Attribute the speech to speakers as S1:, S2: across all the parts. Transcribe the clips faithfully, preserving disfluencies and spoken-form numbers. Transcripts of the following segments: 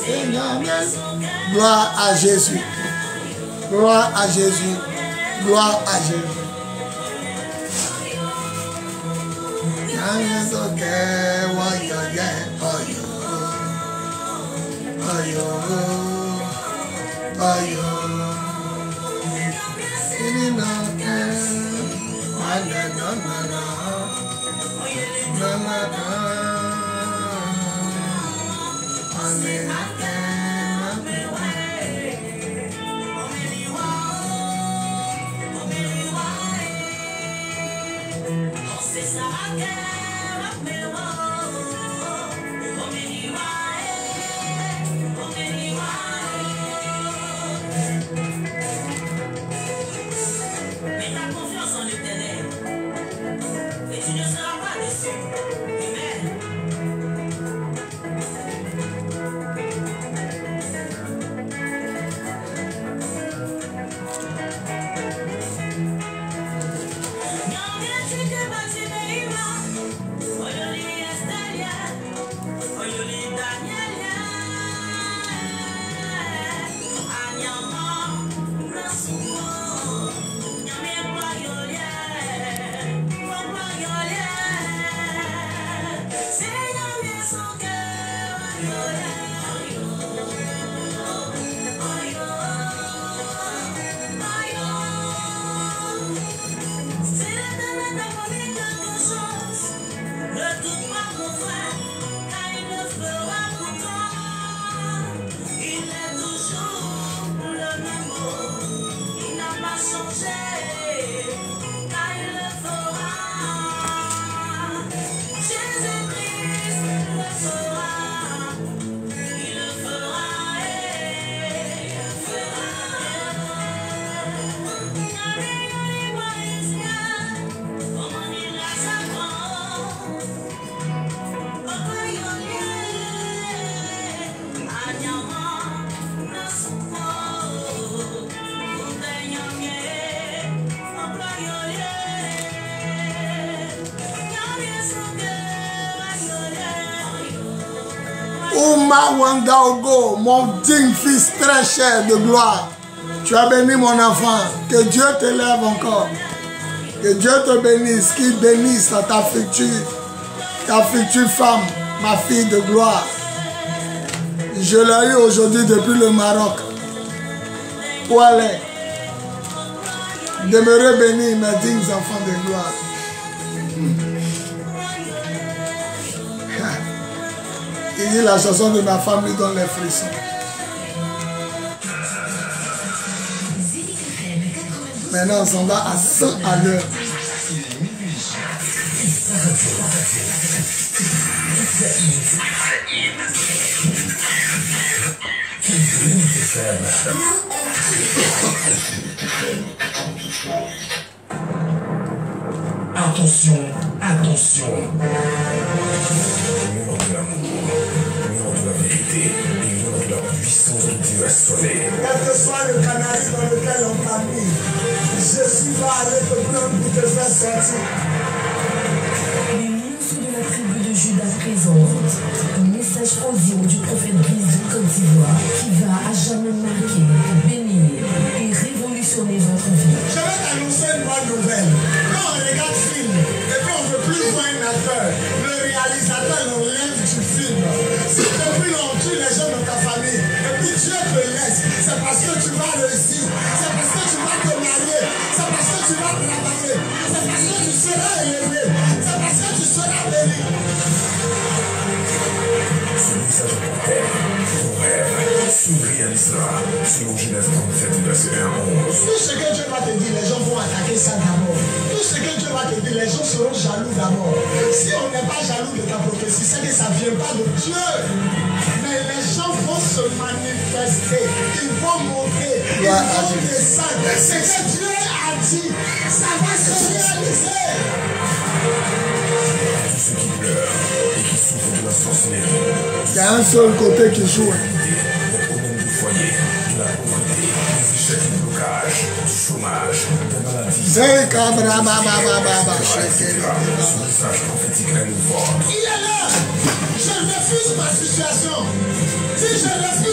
S1: Seigneur, gloire à Jésus. Gloire à Jésus. Gloire à Jésus. Wandaogo, mon digne fils très cher de gloire, tu as béni mon enfant, que Dieu te lève encore, que Dieu te bénisse, qu'il bénisse ta future, ta future femme, ma fille de gloire. Je l'ai eu aujourd'hui depuis le Maroc. Où elle est? Demeurez bénis, mes dignes enfants de gloire. Il dit la chanson de ma femme lui donne les frissons. Maintenant on s'en va à cent à l'heure.
S2: Attention, attention. Mur de l'amour, mur de la vérité, et mur de la puissance de Dieu assommé.
S3: Quel que soit le canal dans lequel on t'a mis, Jésus va aller te prendre pour te faire sortir.
S4: Les monstres de la tribu de Judas présentent un message audio du prophète Brice de Côte d'Ivoire qui va à jamais marquer, bénir et révolutionner votre vie.
S3: Je vais t'annoncer une bonne nouvelle. Quand on regarde film et puis on ne veut plus voir un acteur, le réalisateur l'enlève du film. Si depuis on tue les gens de ta famille et puis Dieu te laisse, c'est parce que tu vas réussir, c'est parce que tu vas te marier, c'est parce que tu vas travailler, c'est parce que tu seras élevé, c'est parce que tu seras béni.
S2: Ce message porteur, ton rêve se réalisera selon Genèse trente-sept, verset un à onze.
S3: Tout ce que Dieu va te dire, les gens vont attaquer ça d'abord. Tout ce que Dieu va te dire, les gens seront jaloux d'abord. Si on n'est pas jaloux de ta prophétie, c'est que ça ne vient pas de Dieu. Mais les gens vont se manifester, ils vont monter, ils vont descendre. Ce que Dieu a dit, ça va se réaliser.
S2: Tous ceux qui pleurent et qui souffrent de la sorcellerie.
S1: Il y a un seul côté qui joue.
S2: Des problèmes du foyer, de la pauvreté, des échecs du blocage, du chômage, des maladies.
S1: C'est comme la baba baba.
S2: Ce message prophétique est nouveau.
S3: Il est là. Je refuse ma situation. Si je refuse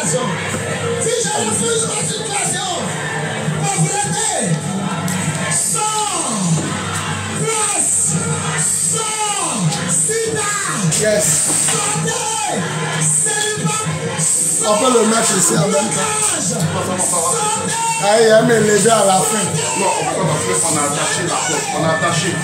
S3: situation, si je refuse ma situation, pauvreté, sort, place, sort, sida,
S1: Yes.
S3: santé, célibat,
S1: On peut le mettre ici en même temps.
S3: santé.
S1: Ah, il aime lever à la fin.
S5: Non, on peut pas parce qu'on a attaché la porte. On a attaché.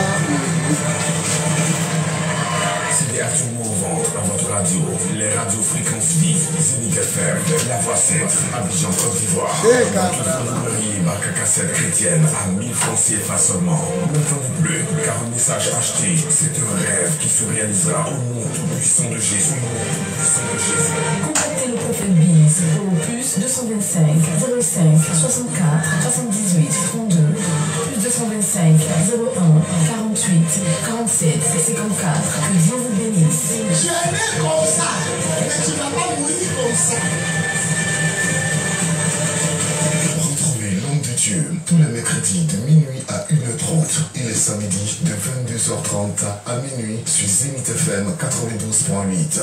S2: C'est des actions mouvantes dans votre radio. Les radios fréquences vives, Zénith F M, La Voix sept, Abidjan, Côte d'Ivoire.
S1: Eh,
S2: Dans toute l'imprimerie, marque à cassette chrétienne à mille francs C F A seulement. N'entendez plus, car un message acheté, c'est un rêve qui se réalisera au nom tout-puissant de Jésus. Au nom tout-puissant de Jésus.
S4: Contactez le prophète Biz au plus deux cent vingt-cinq zéro cinq soixante-quatre soixante-dix-huit trente-deux, plus deux cent vingt-cinq zéro un quarante-huit quarante-sept cinquante-quatre. Que Dieu vous bénisse.
S3: Tu es né comme ça, mais tu ne vas pas mourir comme ça.
S2: Retrouvez l'homme de Dieu tous les mercredis de minuit à une heure trente et les samedis de vingt-deux heures trente à minuit sur Zénith F M quatre-vingt-douze point huit.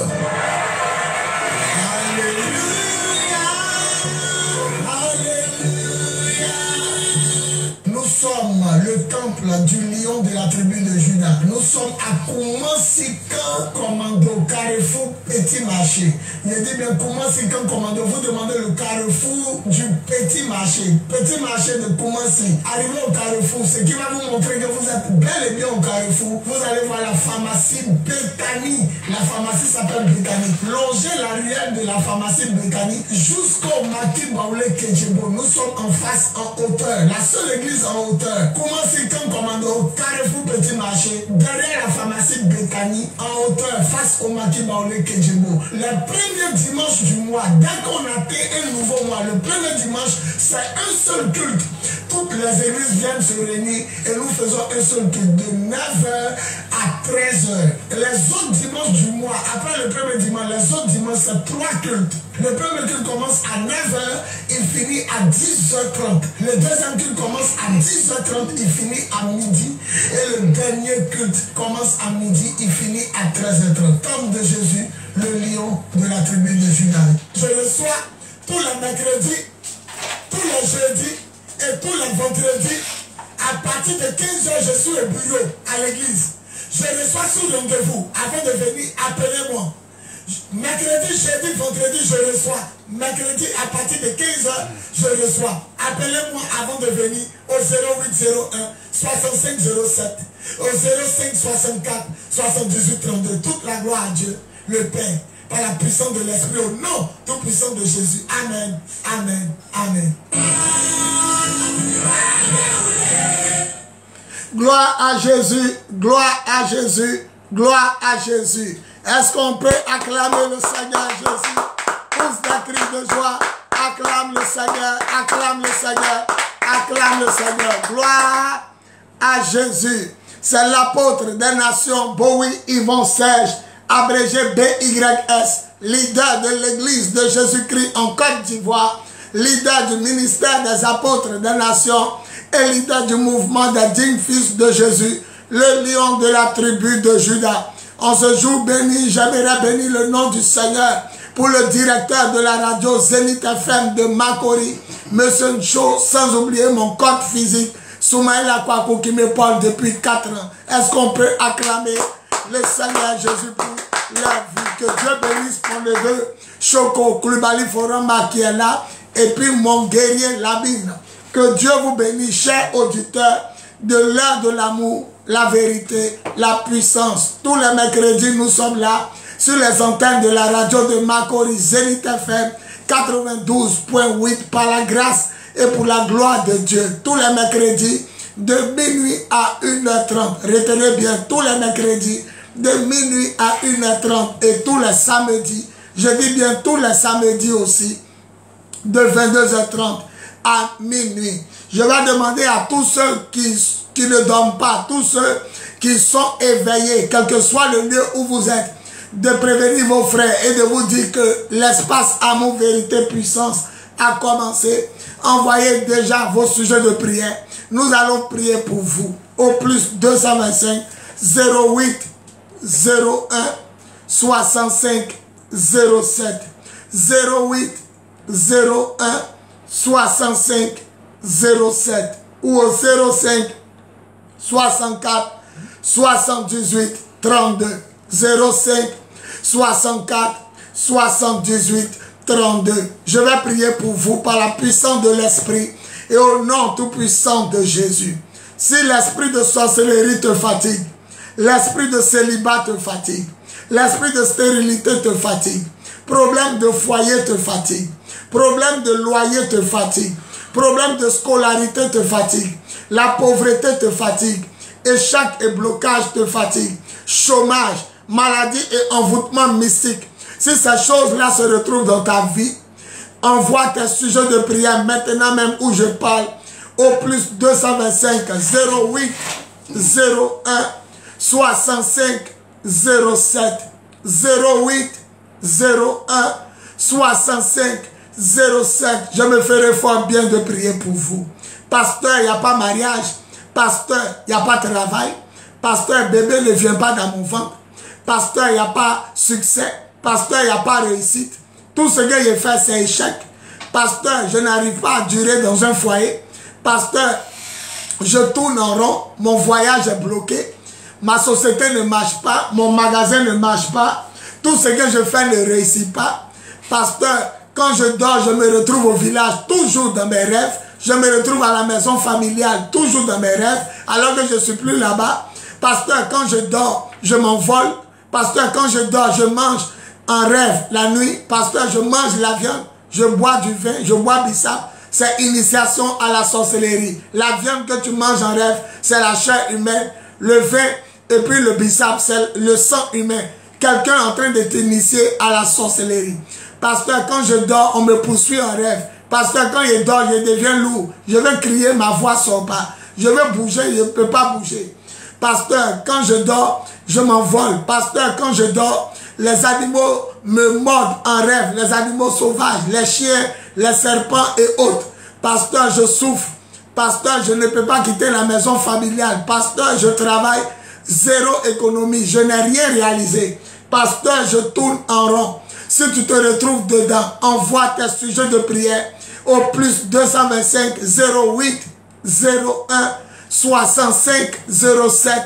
S3: Nous sommes le temple du lion de la tribu de Juda. Nous sommes à Koumansikan Commando, Carrefour Petit Marché. Je dis bien Koumansikan Commando. Vous demandez le carrefour du Petit Marché. Petit Marché de Koumansi. Arrivez au carrefour, ce qui va vous montrer que vous êtes bel et bien au carrefour. Vous allez voir la pharmacie Béthanie. La pharmacie s'appelle Béthanie. Longez la ruelle de la pharmacie Béthanie jusqu'au Maki Baoulé Kedjebo. Nous sommes en face, en hauteur. La seule église en hauteur. Comment c'est qu'un commando, Carrefour Petit Marché, derrière la pharmacie Béthanie, en hauteur, face au Maki Baoulé Kedjebo. Le premier dimanche du mois, dès qu'on atteint un nouveau mois, le premier dimanche, c'est un seul culte. Toutes les églises viennent se réunir et nous faisons un seul culte de neuf heures à treize heures. Les autres dimanches du mois, après le premier dimanche, les autres dimanches, c'est trois cultes. Le premier culte commence à neuf heures, il finit à dix heures trente. Le deuxième culte commence à dix heures trente, il finit à midi. Et le dernier culte commence à midi, il finit à treize heures trente. Comme de Jésus, le lion de la tribu de Juda. Je reçois tous les mercredis, tous les jeudis et tous les vendredis. À partir de quinze heures, je suis au bureau à l'église. Je reçois sous rendez-vous. Avant de venir, appelez-moi. Mercredi, jeudi, vendredi, je reçois. Mercredi, à partir de quinze heures, je reçois. Appelez-moi avant de venir au zéro huit zéro un soixante-cinq zéro sept, au zéro cinq soixante-quatre soixante-dix-huit trente-deux. Toute la gloire à Dieu, le Père, par la puissance de l'Esprit, au nom tout puissant de Jésus. Amen, amen, amen.
S1: Gloire à Jésus, gloire à Jésus, gloire à Jésus. Est-ce qu'on peut acclamer le Seigneur Jésus? Pousse des cris de joie, acclame le Seigneur, acclame le Seigneur, acclame le Seigneur. Gloire à Jésus. C'est l'apôtre des nations, Bowie Yvon Serge, abrégé B Y S, leader de l'église de Jésus-Christ en Côte d'Ivoire, leader du ministère des apôtres des nations et leader du mouvement des dignes fils de Jésus, le lion de la tribu de Juda. En ce jour béni, j'aimerais bénir le nom du Seigneur pour le directeur de la radio Zénith F M de Makori, M. Ncho, sans oublier mon code physique, Soumaïla Kwaku qui me parle depuis quatre ans. Est-ce qu'on peut acclamer le Seigneur Jésus pour leur vie? Que Dieu bénisse mon neveu Choco Klubali Foramba qui est là, et puis mon guerrier Labine. Que Dieu vous bénisse, chers auditeurs, de l'heure de l'amour, la vérité, la puissance. Tous les mercredis, nous sommes là sur les antennes de la radio de Makori, Zénith F M quatre-vingt-douze point huit par la grâce et pour la gloire de Dieu. Tous les mercredis, de minuit à une heure trente. Retenez bien, tous les mercredis, de minuit à une heure trente et tous les samedis, je dis bien tous les samedis aussi, de vingt-deux heures trente à minuit. Je vais demander à tous ceux qui, qui ne dorment pas, tous ceux qui sont éveillés, quel que soit le lieu où vous êtes, de prévenir vos frères et de vous dire que l'espace amour, vérité, puissance a commencé. Envoyez déjà vos sujets de prière. Nous allons prier pour vous. Au plus deux cent vingt-cinq zéro huit zéro un soixante-cinq zéro sept. zéro huit zéro un soixante-cinq zéro sept ou au zéro cinq soixante-quatre soixante-dix-huit trente-deux zéro cinq soixante-quatre soixante-dix-huit trente-deux. Je vais prier pour vous par la puissance de l'Esprit et au nom tout-puissant de Jésus. Si l'esprit de sorcellerie te fatigue, l'esprit de célibat te fatigue, l'esprit de stérilité te fatigue, problème de foyer te fatigue, problème de loyer te fatigue, problème de scolarité te fatigue, la pauvreté te fatigue, échec et blocage te fatigue, chômage, maladie et envoûtement mystique. Si ces choses-là se retrouvent dans ta vie, envoie tes sujets de prière maintenant même où je parle au plus deux cent vingt-cinq zéro huit zéro un soixante-cinq zéro sept zéro huit zéro un soixante-cinq zéro sept. Je me ferai fort bien de prier pour vous. Pasteur, il n'y a pas mariage. Pasteur, il n'y a pas travail. Pasteur, bébé ne vient pas dans mon ventre. Pasteur, il n'y a pas succès. Pasteur, il n'y a pas réussite. Tout ce que j'ai fait, c'est échec. Pasteur, je n'arrive pas à durer dans un foyer. Pasteur, je tourne en rond. Mon voyage est bloqué. Ma société ne marche pas. Mon magasin ne marche pas. Tout ce que je fais ne réussit pas. Pasteur, quand je dors, je me retrouve au village, toujours dans mes rêves. Je me retrouve à la maison familiale, toujours dans mes rêves, alors que je ne suis plus là-bas. Pasteur, quand je dors, je m'envole. Pasteur, quand je dors, je mange en rêve la nuit. Pasteur, je mange la viande, je bois du vin, je bois bissap. C'est initiation à la sorcellerie. La viande que tu manges en rêve, c'est la chair humaine. Le vin et puis le bissap, c'est le sang humain. Quelqu'un est en train de t'initier à la sorcellerie. Pasteur, quand je dors, on me poursuit en rêve. Pasteur, quand je dors, je deviens lourd. Je veux crier, ma voix ne sort pas. Je veux bouger, je ne peux pas bouger. Pasteur, quand je dors, je m'envole. Pasteur, quand je dors, les animaux me mordent en rêve. Les animaux sauvages, les chiens, les serpents et autres. Pasteur, je souffre. Pasteur, je ne peux pas quitter la maison familiale. Pasteur, je travaille, zéro économie. Je n'ai rien réalisé. Pasteur, je tourne en rond. Si tu te retrouves dedans, envoie tes sujets de prière au plus deux cent vingt-cinq zéro huit zéro un soixante-cinq zéro sept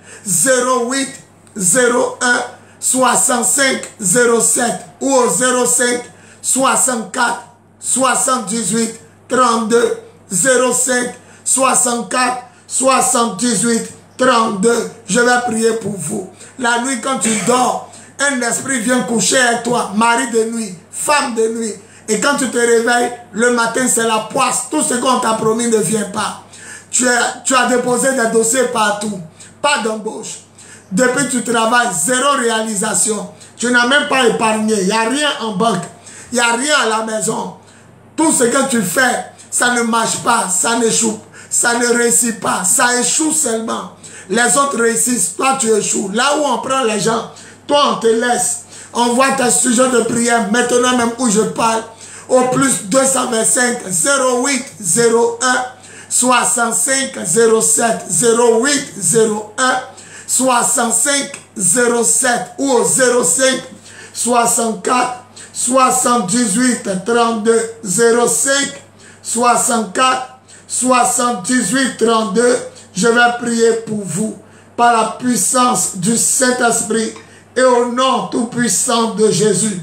S1: zéro huit zéro un soixante-cinq zéro sept ou au zéro cinq soixante-quatre soixante-dix-huit trente-deux zéro cinq soixante-quatre soixante-dix-huit trente-deux. Je vais prier pour vous. La nuit quand tu dors, un esprit vient coucher avec toi, mari de nuit, femme de nuit. Et quand tu te réveilles, le matin c'est la poisse. Tout ce qu'on t'a promis ne vient pas. Tu as, tu as déposé des dossiers partout. Pas d'embauche. Depuis que tu travailles, zéro réalisation. Tu n'as même pas épargné. Il n'y a rien en banque. Il n'y a rien à la maison. Tout ce que tu fais, ça ne marche pas. Ça n'échoue. Ça ne réussit pas. Ça échoue seulement. Les autres réussissent. Toi, tu échoues. Là où on prend les gens, toi, on te laisse. Envoie tes sujets de prière maintenant même où je parle au plus deux cent vingt-cinq zéro huit zéro un soixante-cinq zéro sept zéro huit zéro un soixante-cinq zéro sept ou au zéro cinq soixante-quatre soixante-dix-huit trente-deux zéro cinq soixante-quatre soixante-dix-huit trente-deux. Je vais prier pour vous par la puissance du Saint-Esprit et au nom tout-puissant de Jésus.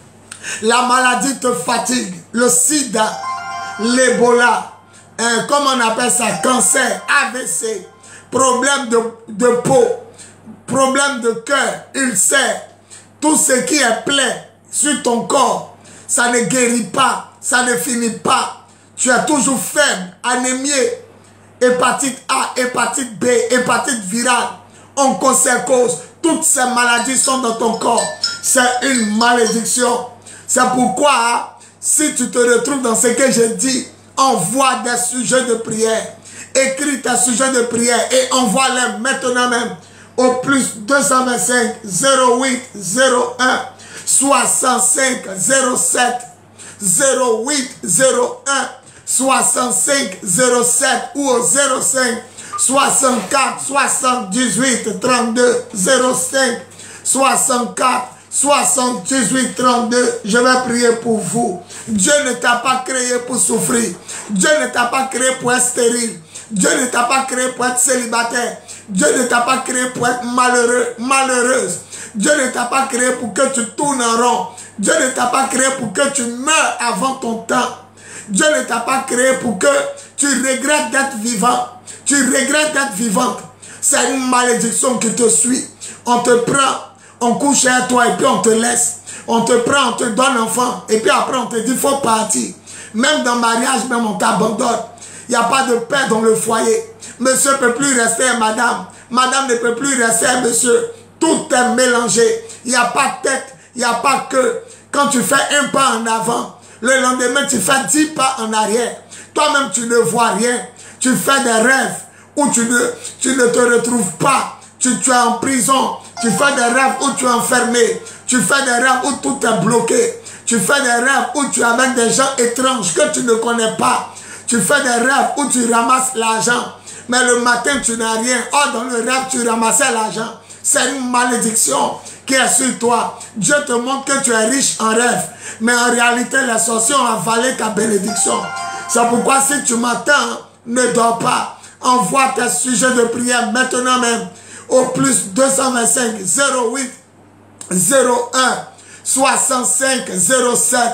S1: La maladie te fatigue, le sida, l'Ebola, hein, comme on appelle ça, cancer, A V C, problème de, de peau, problème de cœur, ulcère, tout ce qui est plein sur ton corps, ça ne guérit pas, ça ne finit pas. Tu es toujours faible, anémie, hépatite A, hépatite B, hépatite virale, onchocercose. Toutes ces maladies sont dans ton corps. C'est une malédiction. C'est pourquoi, si tu te retrouves dans ce que je dis, envoie des sujets de prière. Écris tes sujets de prière et envoie-les maintenant même au plus deux cent vingt-cinq zéro huit zéro un soixante-cinq zéro sept zéro huit zéro un soixante-cinq zéro sept ou au zéro cinq soixante-quatre soixante-dix-huit trente-deux zéro cinq soixante-quatre soixante-dix-huit trente-deux, je vais prier pour vous. Dieu ne t'a pas créé pour souffrir. Dieu ne t'a pas créé pour être stérile. Dieu ne t'a pas créé pour être célibataire. Dieu ne t'a pas créé pour être malheureux, malheureuse. Dieu ne t'a pas créé pour que tu tournes en rond. Dieu ne t'a pas créé pour que tu meurs avant ton temps. Dieu ne t'a pas créé pour que tu regrettes d'être vivant. Tu regrettes d'être vivante. C'est une malédiction qui te suit. On te prend, on couche à toi et puis on te laisse. On te prend, on te donne enfant. Et puis après on te dit, il faut partir. Même dans le mariage, même on t'abandonne. Il n'y a pas de paix dans le foyer. Monsieur ne peut plus rester madame. Madame ne peut plus rester monsieur. Tout est mélangé. Il n'y a pas de tête. Il n'y a pas que. Quand tu fais un pas en avant, le lendemain tu fais dix pas en arrière. Toi-même tu ne vois rien. Tu fais des rêves où tu ne, tu ne te retrouves pas. Tu, tu es en prison. Tu fais des rêves où tu es enfermé. Tu fais des rêves où tout est bloqué. Tu fais des rêves où tu es avec des gens étranges que tu ne connais pas. Tu fais des rêves où tu ramasses l'argent. Mais le matin, tu n'as rien. Oh, dans le rêve, tu ramassais l'argent. C'est une malédiction qui est sur toi. Dieu te montre que tu es riche en rêve. Mais en réalité, les sorciers ont avalé ta bénédiction. C'est pourquoi si tu m'attends, ne dors pas. Envoie tes sujets de prière maintenant même au plus deux cent vingt-cinq zéro huit zéro un soixante-cinq zéro sept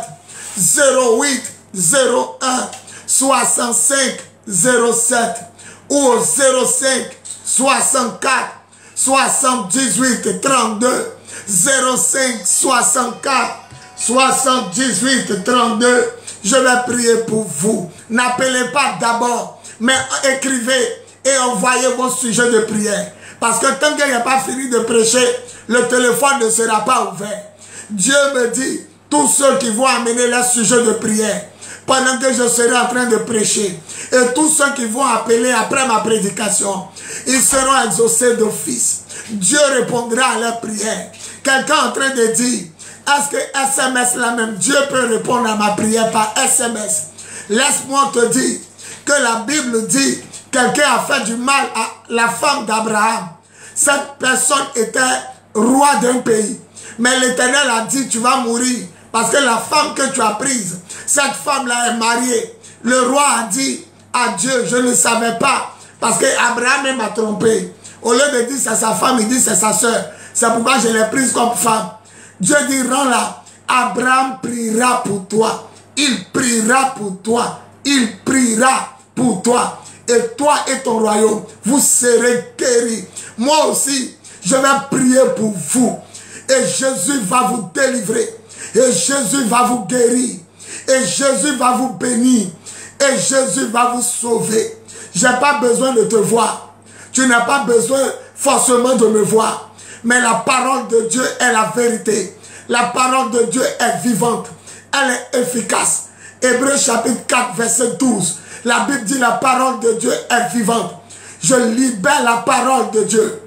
S1: zéro huit zéro un soixante-cinq zéro sept ou au zéro cinq soixante-quatre soixante-dix-huit trente-deux zéro cinq soixante-quatre soixante-dix-huit trente-deux. Je vais prier pour vous. N'appelez pas d'abord, mais écrivez et envoyez vos sujets de prière. Parce que tant qu'il n'y a pas fini de prêcher, le téléphone ne sera pas ouvert. Dieu me dit, tous ceux qui vont amener leurs sujets de prière, pendant que je serai en train de prêcher, et tous ceux qui vont appeler après ma prédication, ils seront exaucés d'office. Dieu répondra à leurs prières. Quelqu'un est en train de dire, est-ce que S M S là même, Dieu peut répondre à ma prière par S M S? Laisse-moi te dire que la Bible dit, quelqu'un a fait du mal à la femme d'Abraham. Cette personne était roi d'un pays. Mais l'Éternel a dit, tu vas mourir. Parce que la femme que tu as prise, cette femme-là est mariée. Le roi a dit à Dieu, je ne savais pas. Parce que Abraham m'a trompé. Au lieu de dire c'est sa femme, il dit c'est sa soeur. C'est pourquoi je l'ai prise comme femme. Dieu dit, rends-la. Abraham priera pour toi. Il priera pour toi. Il priera pour toi. Et toi et ton royaume, vous serez guéris. Moi aussi, je vais prier pour vous. Et Jésus va vous délivrer. Et Jésus va vous guérir. Et Jésus va vous bénir. Et Jésus va vous sauver. Je n'ai pas besoin de te voir. Tu n'as pas besoin forcément de me voir. Mais la parole de Dieu est la vérité. La parole de Dieu est vivante. Elle est efficace. Hébreux chapitre quatre, verset douze. La Bible dit la parole de Dieu est vivante. Je libère la parole de Dieu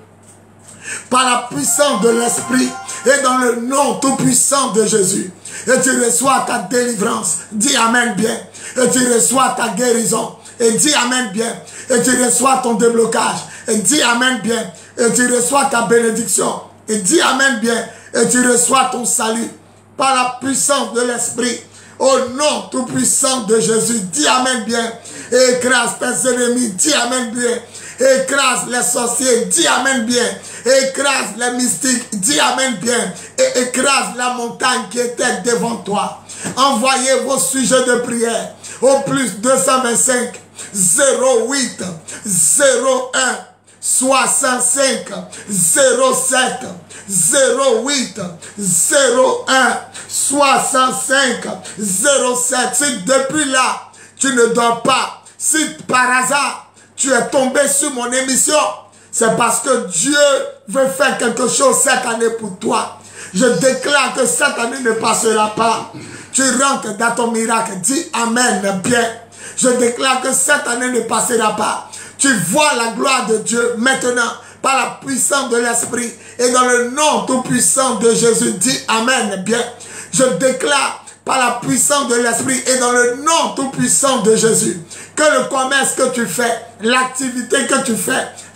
S1: par la puissance de l'Esprit et dans le nom tout puissant de Jésus. Et tu reçois ta délivrance. Dis Amen bien. Et tu reçois ta guérison. Et dis Amen bien. Et tu reçois ton déblocage. Et dis Amen bien. Et tu reçois ta bénédiction. Et dis Amen bien. Et tu reçois ton salut par la puissance de l'Esprit. Au nom tout puissant de Jésus, dis Amen bien. Et écrase tes ennemis, dis Amen bien. Et écrase les sorciers, dis Amen bien. Et écrase les mystiques, dis Amen bien. Et écrase la montagne qui était devant toi. Envoyez vos sujets de prière au plus deux cent vingt-cinq zéro huit zéro un soixante-cinq zéro sept zéro huit zéro un soixante-cinq zéro sept. Si depuis là tu ne dors pas, si par hasard tu es tombé sur mon émission, c'est parce que Dieu veut faire quelque chose cette année pour toi. Je déclare que cette année ne passera pas. Tu rentres dans ton miracle. Dis Amen bien. Je déclare que cette année ne passera pas. Tu vois la gloire de Dieu maintenant par la puissance de l'Esprit et dans le nom tout puissant de Jésus. Dis Amen bien. Je déclare par la puissance de l'Esprit et dans le nom tout puissant de Jésus que le commerce que tu fais, l'activité que tu fais,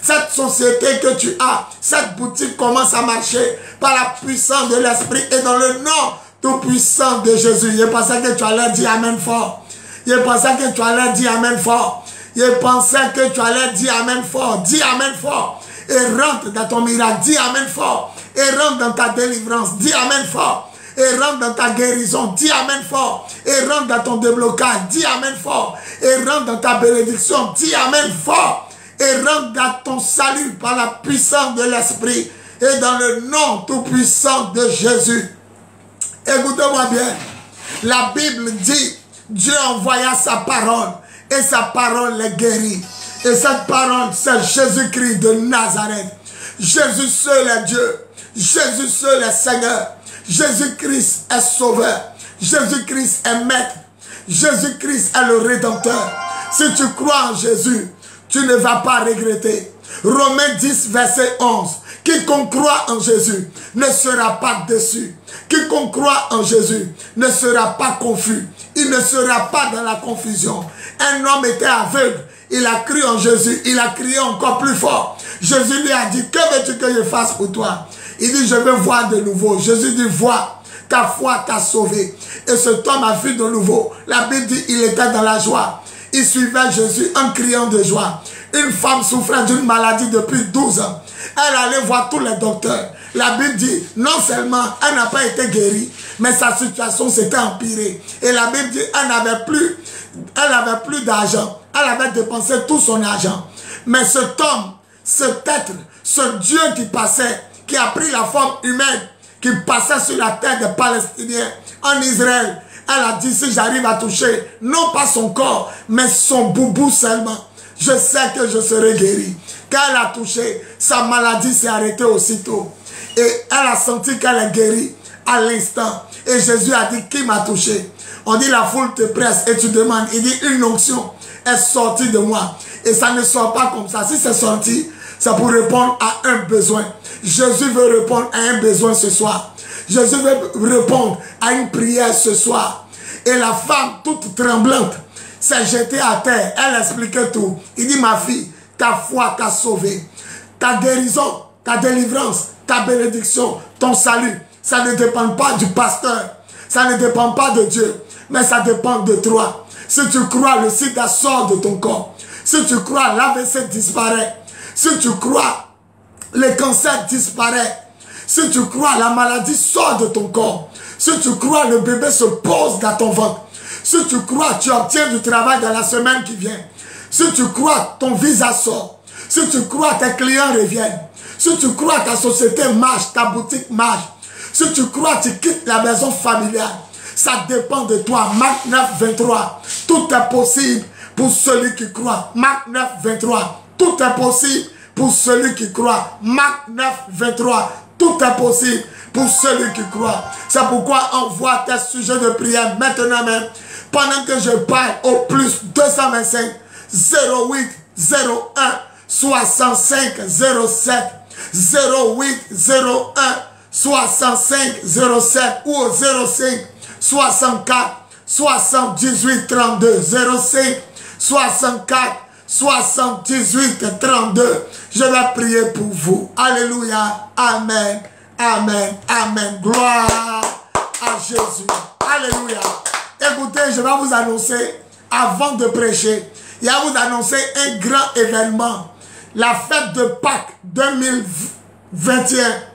S1: cette société que tu as, cette boutique commence à marcher par la puissance de l'Esprit et dans le nom tout puissant de Jésus. Je pensais que tu allais dire Amen fort. Je pensais que tu allais dire Amen fort. Je pensais que tu allais dire Amen fort. Dis Amen fort. Et rentre dans ton miracle. Dis Amen fort. Et rentre dans ta délivrance. Dis Amen fort. Et rentre dans ta guérison. Dis Amen fort. Et rentre dans ton déblocage. Dis Amen fort. Et rentre dans ta bénédiction. Dis Amen fort. Et rentre dans ton salut par la puissance de l'Esprit. Et dans le nom tout puissant de Jésus. Écoutez-moi bien. La Bible dit, Dieu envoya sa parole. Et sa parole les guérit. Et cette parole, c'est Jésus-Christ de Nazareth. Jésus seul est Dieu. Jésus seul est Seigneur. Jésus-Christ est Sauveur. Jésus-Christ est Maître. Jésus-Christ est le Rédempteur. Si tu crois en Jésus, tu ne vas pas regretter. Romains dix, verset onze. Quiconque croit en Jésus ne sera pas déçu. Quiconque croit en Jésus ne sera pas confus. Il ne sera pas dans la confusion. Un homme était aveugle. Il a cru en Jésus. Il a crié encore plus fort. Jésus lui a dit, que veux-tu que je fasse pour toi? Il dit, je veux voir de nouveau. Jésus dit, vois, ta foi t'a sauvé. Et cet homme a vu de nouveau. La Bible dit, il était dans la joie. Il suivait Jésus en criant de joie. Une femme souffrait d'une maladie depuis douze ans. Elle allait voir tous les docteurs. La Bible dit, non seulement elle n'a pas été guérie, mais sa situation s'était empirée. Et la Bible dit, elle n'avait plus, elle n'avait plus d'argent. Elle avait dépensé tout son argent. Mais cet homme, cet être, ce Dieu qui passait, qui a pris la forme humaine, qui passait sur la terre des Palestiniens, en Israël, elle a dit, si j'arrive à toucher, non pas son corps, mais son boubou seulement, je sais que je serai guéri. Quand elle a touché, sa maladie s'est arrêtée aussitôt. Et elle a senti qu'elle est guérie à l'instant. Et Jésus a dit, qui m'a touché? On dit, la foule te presse et tu demandes. Il dit, une onction est sortie de moi. Et ça ne sort pas comme ça. Si c'est sorti, c'est pour répondre à un besoin. Jésus veut répondre à un besoin ce soir. Jésus veut répondre à une prière ce soir. Et la femme, toute tremblante, s'est jetée à terre. Elle expliquait tout. Il dit, ma fille, ta foi t'a sauvée. Ta guérison, ta délivrance, ta bénédiction, ton salut, ça ne dépend pas du pasteur. Ça ne dépend pas de Dieu. Mais ça dépend de toi. Si tu crois, le sida sort de ton corps. Si tu crois, l'A V C disparaît. Si tu crois, le cancer disparaît. Si tu crois, la maladie sort de ton corps. Si tu crois, le bébé se pose dans ton ventre. Si tu crois, tu obtiens du travail dans la semaine qui vient. Si tu crois, ton visa sort. Si tu crois, tes clients reviennent. Si tu crois, ta société marche, ta boutique marche. Si tu crois, tu quittes la maison familiale. Ça dépend de toi. Marc neuf, vingt-trois. Tout est possible pour celui qui croit. Marc neuf, vingt-trois. Tout est possible pour celui qui croit. Marc neuf, vingt-trois. Tout est possible pour celui qui croit. C'est pourquoi envoie tes sujets de prière maintenant même. Pendant que je parle au plus deux cent vingt-cinq, zéro huit, zéro un, soixante-cinq, zéro sept, zéro huit, zéro un, soixante-cinq, zéro sept ou au zéro cinq, soixante-quatre, soixante-dix-huit, trente-deux, zéro cinq, soixante-quatre, soixante-dix-huit, trente-deux. Je vais prier pour vous. Alléluia. Amen. Amen. Amen. Gloire à Jésus. Alléluia. Écoutez, je vais vous annoncer, avant de prêcher, il va vous annoncer un grand événement. La fête de Pâques deux mille vingt et un.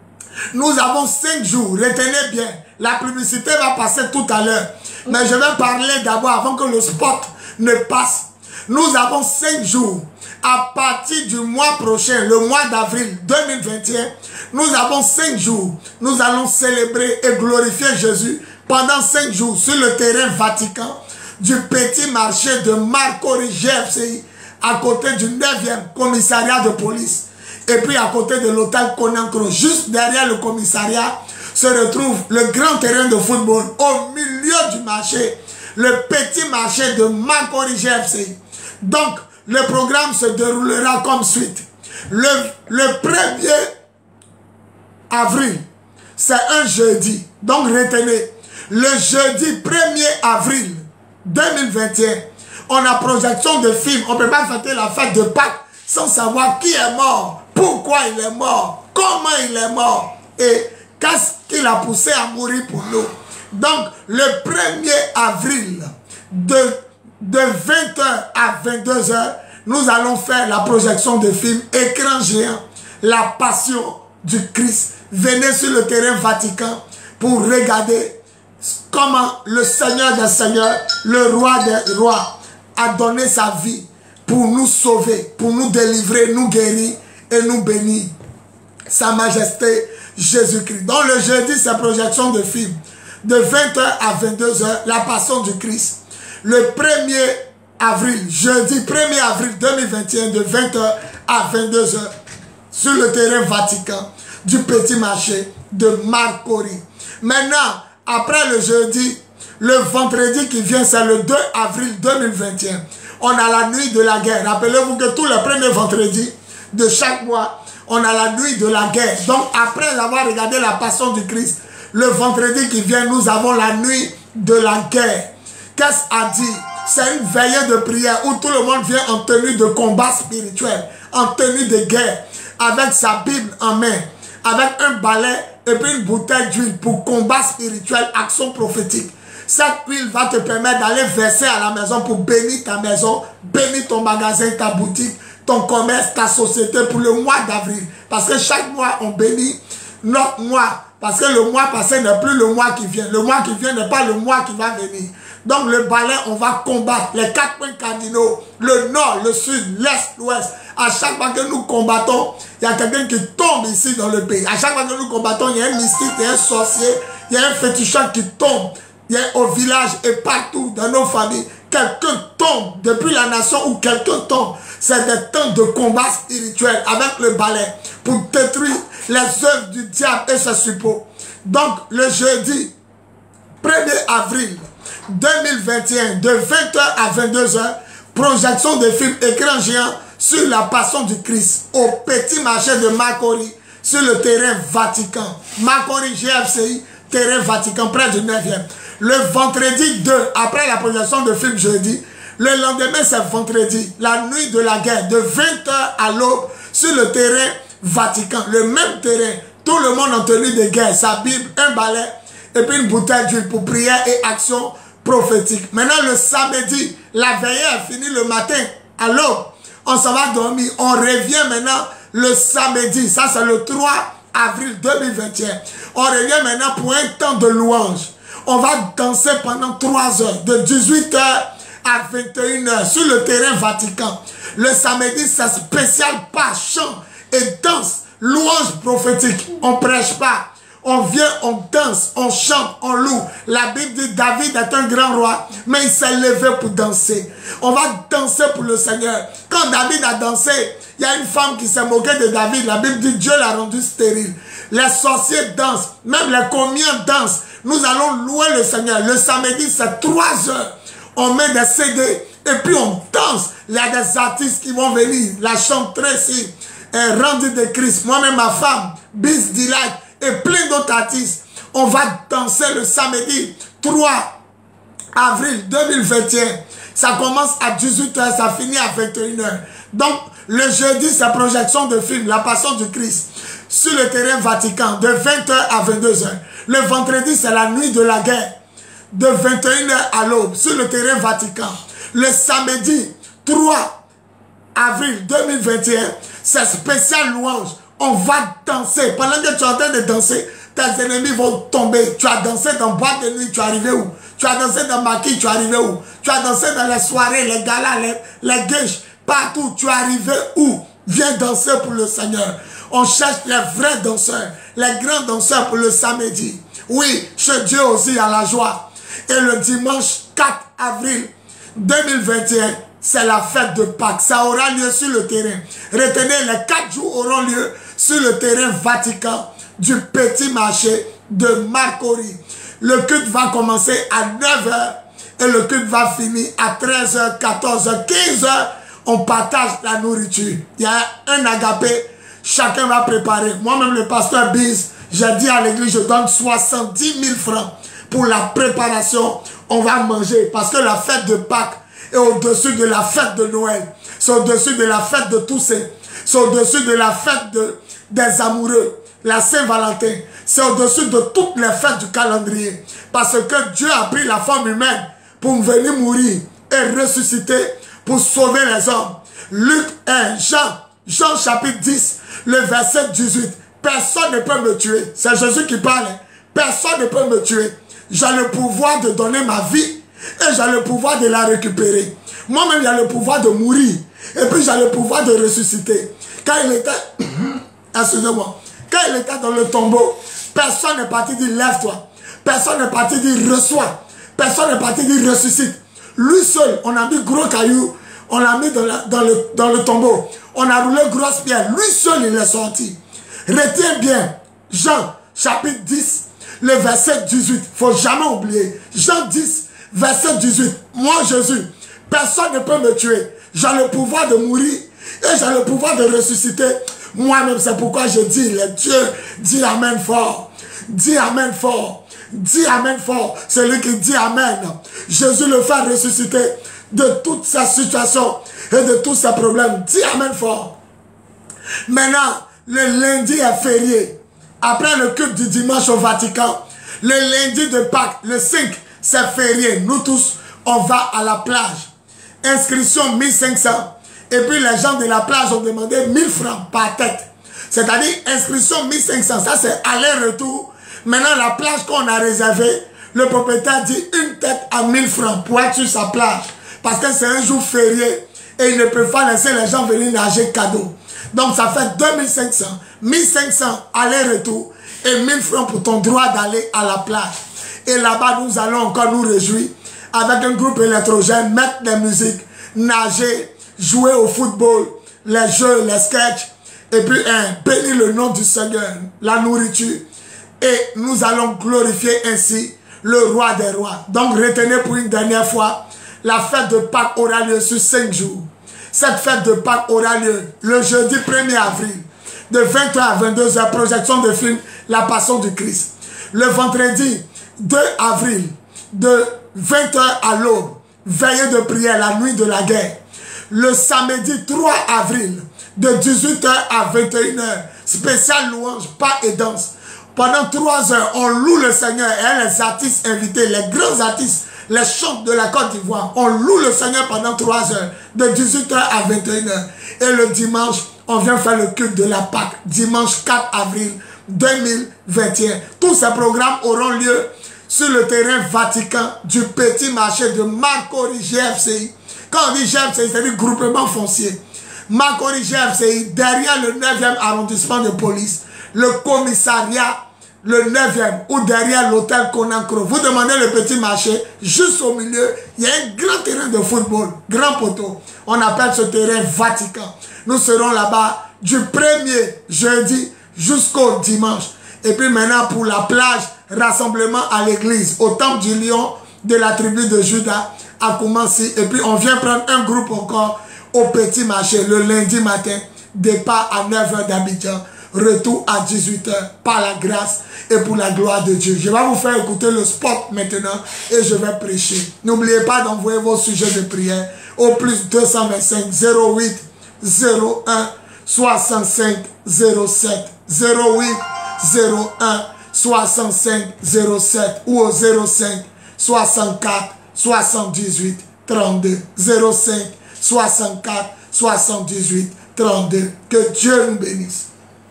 S1: Nous avons cinq jours. Retenez bien. La publicité va passer tout à l'heure. Mais je vais parler d'abord avant que le spot ne passe. Nous avons cinq jours. À partir du mois prochain, le mois d'avril deux mille vingt et un, nous avons cinq jours. Nous allons célébrer et glorifier Jésus pendant cinq jours sur le terrain Vatican du petit marché de Marco G F C I à côté du neuvième commissariat de police. Et puis à côté de l'hôtel Conancro, juste derrière le commissariat, se retrouve le grand terrain de football au milieu du marché, le petit marché de Marco G F C I. Donc, le programme se déroulera comme suite. Le, le premier avril, c'est un jeudi. Donc, retenez, le jeudi premier avril deux mille vingt et un, on a projection de film. On ne peut pas fêter la fête de Pâques sans savoir qui est mort, pourquoi il est mort, comment il est mort et qu'est-ce qui l'a poussé à mourir pour nous. Donc, le premier avril, de, de vingt heures à vingt-deux heures, nous allons faire la projection de film écran géant, la passion du Christ. Venez sur le terrain Vatican pour regarder comment le Seigneur des Seigneurs, le Roi des Rois, a donné sa vie pour nous sauver, pour nous délivrer, nous guérir et nous bénir. Sa Majesté Jésus-Christ. Donc le jeudi, c'est projection de film. De vingt heures à vingt-deux heures, la passion du Christ. Le premier avril, jeudi premier avril deux mille vingt et un, de vingt heures à vingt-deux heures, sur le terrain Vatican du Petit Marché de Marcory. Maintenant, après le jeudi, le vendredi qui vient, c'est le deux avril deux mille vingt et un. On a la nuit de la guerre. Rappelez-vous que tous les premiers vendredis de chaque mois, on a la nuit de la guerre. Donc, après avoir regardé la passion du Christ, le vendredi qui vient, nous avons la nuit de la guerre. Qu'est-ce qu'a dit? C'est une veillée de prière où tout le monde vient en tenue de combat spirituel, en tenue de guerre, avec sa Bible en main, avec un balai et puis une bouteille d'huile pour combat spirituel, action prophétique. Cette huile va te permettre d'aller verser à la maison pour bénir ta maison, bénir ton magasin, ta boutique, ton commerce, ta société pour le mois d'avril. Parce que chaque mois, on bénit notre mois. Parce que le mois passé n'est plus le mois qui vient. Le mois qui vient n'est pas le mois qui va venir. Donc le balai, on va combattre les quatre points cardinaux. Le nord, le sud, l'est, l'ouest. À chaque fois que nous combattons, il y a quelqu'un qui tombe ici dans le pays. À chaque fois que nous combattons, il y a un mystique, il y a un sorcier, il y a un féticheur qui tombe. Il y a au village et partout dans nos familles. Quelqu'un tombe depuis la nation où quelqu'un tombe. C'est des temps de combat spirituel avec le balai pour détruire les œuvres du diable et ses suppôts. Donc le jeudi premier avril deux mille vingt et un, de vingt heures à vingt-deux heures, projection de film écran géant sur la passion du Christ au Petit Marché de Marcory sur le terrain Vatican. Marcory G F C I, terrain Vatican, près du neuvième. Le vendredi deux, après la projection de film jeudi, le lendemain c'est vendredi, la nuit de la guerre, de vingt heures à l'aube, sur le terrain Vatican, le même terrain, tout le monde en tenue de guerre, sa Bible, un balai, et puis une bouteille d'huile pour prière et action prophétique. Maintenant le samedi, la veillée est finie le matin, à l'aube, on s'en va dormir, on revient maintenant le samedi, ça c'est le trois avril deux mille vingt et un, on revient maintenant pour un temps de louange. On va danser pendant trois heures, de dix-huit heures à vingt et une heures, sur le terrain Vatican. Le samedi, c'est spécial, pas chant et danse, louange prophétique. On ne prêche pas. On vient, on danse, on chante, on loue. La Bible dit David est un grand roi, mais il s'est levé pour danser. On va danser pour le Seigneur. Quand David a dansé, il y a une femme qui s'est moquée de David. La Bible dit Dieu l'a rendu stérile. Les sorciers dansent, même les commiens dansent. Nous allons louer le Seigneur. Le samedi, c'est trois heures. On met des C D et puis on danse. Il y a des artistes qui vont venir. La chanteuse ici, Randy de Christ, moi-même ma femme, Biz Delight et plein d'autres artistes. On va danser le samedi trois avril deux mille vingt et un. Ça commence à dix-huit heures, ça finit à vingt et une heures. Donc, le jeudi, c'est projection de film, La Passion du Christ, sur le terrain Vatican, de vingt heures à vingt-deux heures. Le vendredi, c'est la nuit de la guerre, de vingt et une heures à l'aube, sur le terrain Vatican. Le samedi, trois avril deux mille vingt et un, c'est spécial louange. On va danser. Pendant que tu es en train de danser, tes ennemis vont tomber. Tu as dansé dans boîte de nuit, tu es arrivé où? Tu as dansé dans maquis, tu es arrivé où? Tu as dansé dans les soirées, les galas, les, les guiches, partout. Tu es arrivé où? Viens danser pour le Seigneur. On cherche les vrais danseurs, les grands danseurs pour le samedi. Oui, chez Dieu aussi à la joie. Et le dimanche quatre avril deux mille vingt et un, c'est la fête de Pâques. Ça aura lieu sur le terrain. Retenez, les quatre jours auront lieu sur le terrain Vatican du Petit Marché de Marcory. Le culte va commencer à neuf heures et le culte va finir à treize heures, quatorze heures, quinze heures. On partage la nourriture. Il y a un agapé, chacun va préparer. Moi-même, le pasteur Biz, j'ai dit à l'église, je donne soixante-dix mille francs pour la préparation. On va manger parce que la fête de Pâques est au-dessus de la fête de Noël. C'est au-dessus de la fête de Toussaint. C'est au-dessus de la fête de, des amoureux. La Saint-Valentin. C'est au-dessus de toutes les fêtes du calendrier. Parce que Dieu a pris la forme humaine pour venir mourir et ressusciter pour sauver les hommes. Luc un, Jean, Jean chapitre dix, le verset dix-huit. Personne ne peut me tuer. C'est Jésus qui parle. Personne ne peut me tuer. J'ai le pouvoir de donner ma vie et j'ai le pouvoir de la récupérer. Moi-même, j'ai le pouvoir de mourir. Et puis, j'ai le pouvoir de ressusciter. Quand il était... Excusez-moi. Quand il était dans le tombeau, personne n'est parti dire lève-toi. Personne n'est parti dire reçois. Personne n'est parti dire ressuscite. Lui seul, on a mis gros cailloux, on l'a mis dans, la, dans, le, dans le tombeau. On a roulé grosse pierre. Lui seul, il est sorti. Retiens bien, Jean, chapitre dix, le verset dix-huit. Il ne faut jamais oublier. Jean dix, verset dix-huit. Moi, Jésus, personne ne peut me tuer. J'ai le pouvoir de mourir et j'ai le pouvoir de ressusciter. Moi-même, c'est pourquoi je dis, les dieux, dis Amen fort. Dis Amen fort. Dis Amen fort. Celui qui dit Amen. Jésus le fait ressusciter de toutes ces situations et de tous ces problèmes. Dis Amen fort. Maintenant, le lundi est férié. Après le culte du dimanche au Vatican, le lundi de Pâques, le cinq, c'est férié. Nous tous, on va à la plage. Inscription mille cinq cents. Et puis les gens de la plage ont demandé mille francs par tête. C'est-à-dire inscription mille cinq cents. Ça c'est aller-retour. Maintenant la plage qu'on a réservée, le propriétaire dit une tête à mille francs pour être sur sa plage. Parce que c'est un jour férié et il ne peut pas laisser les gens venir nager cadeau. Donc ça fait deux mille cinq cents. mille cinq cents aller-retour et mille francs pour ton droit d'aller à la plage. Et là-bas nous allons encore nous réjouir avec un groupe électrogène, mettre des musiques, nager, jouer au football, les jeux, les sketchs, et puis hein, bénir le nom du Seigneur, la nourriture. Et nous allons glorifier ainsi le roi des rois. Donc retenez pour une dernière fois, la fête de Pâques aura lieu sur cinq jours. Cette fête de Pâques aura lieu le jeudi premier avril, de vingt heures à vingt-deux heures, projection de film La Passion du Christ. Le vendredi deux avril, de vingt heures à l'aube, veillée de prière, la nuit de la guerre. Le samedi trois avril, de dix-huit heures à vingt et une heures, spécial louange, pas et danse. Pendant trois heures, on loue le Seigneur et les artistes invités, les grands artistes, les chants de la Côte d'Ivoire. On loue le Seigneur pendant trois heures, de dix-huit heures à vingt et une heures. Et le dimanche, on vient faire le culte de la Pâque, dimanche quatre avril deux mille vingt et un. Tous ces programmes auront lieu sur le terrain Vatican du petit marché de Marcory G F C I. Quand on dit G F C I, c'est-à-dire groupement foncier. Marcory G F C I, derrière le neuvième arrondissement de police, le commissariat, le neuvième, ou derrière l'hôtel Conacro. Vous demandez le petit marché, juste au milieu, il y a un grand terrain de football, grand poteau. On appelle ce terrain Vatican. Nous serons là-bas du premier jeudi jusqu'au dimanche. Et puis maintenant pour la plage, rassemblement à l'église, au temple du lion de la tribu de Juda, à Koumassi. Et puis on vient prendre un groupe encore au petit marché le lundi matin, départ à neuf heures d'Abidjan, retour à dix-huit heures par la grâce et pour la gloire de Dieu. Je vais vous faire écouter le spot maintenant et je vais prêcher. N'oubliez pas d'envoyer vos sujets de prière au plus deux cent vingt-cinq zéro huit zéro un soixante-cinq zéro sept zéro huit zéro un soixante-cinq zéro sept ou au zéro cinq soixante-quatre soixante-dix-huit trente-deux zéro cinq soixante-quatre soixante-dix-huit trente-deux. Que Dieu nous bénisse.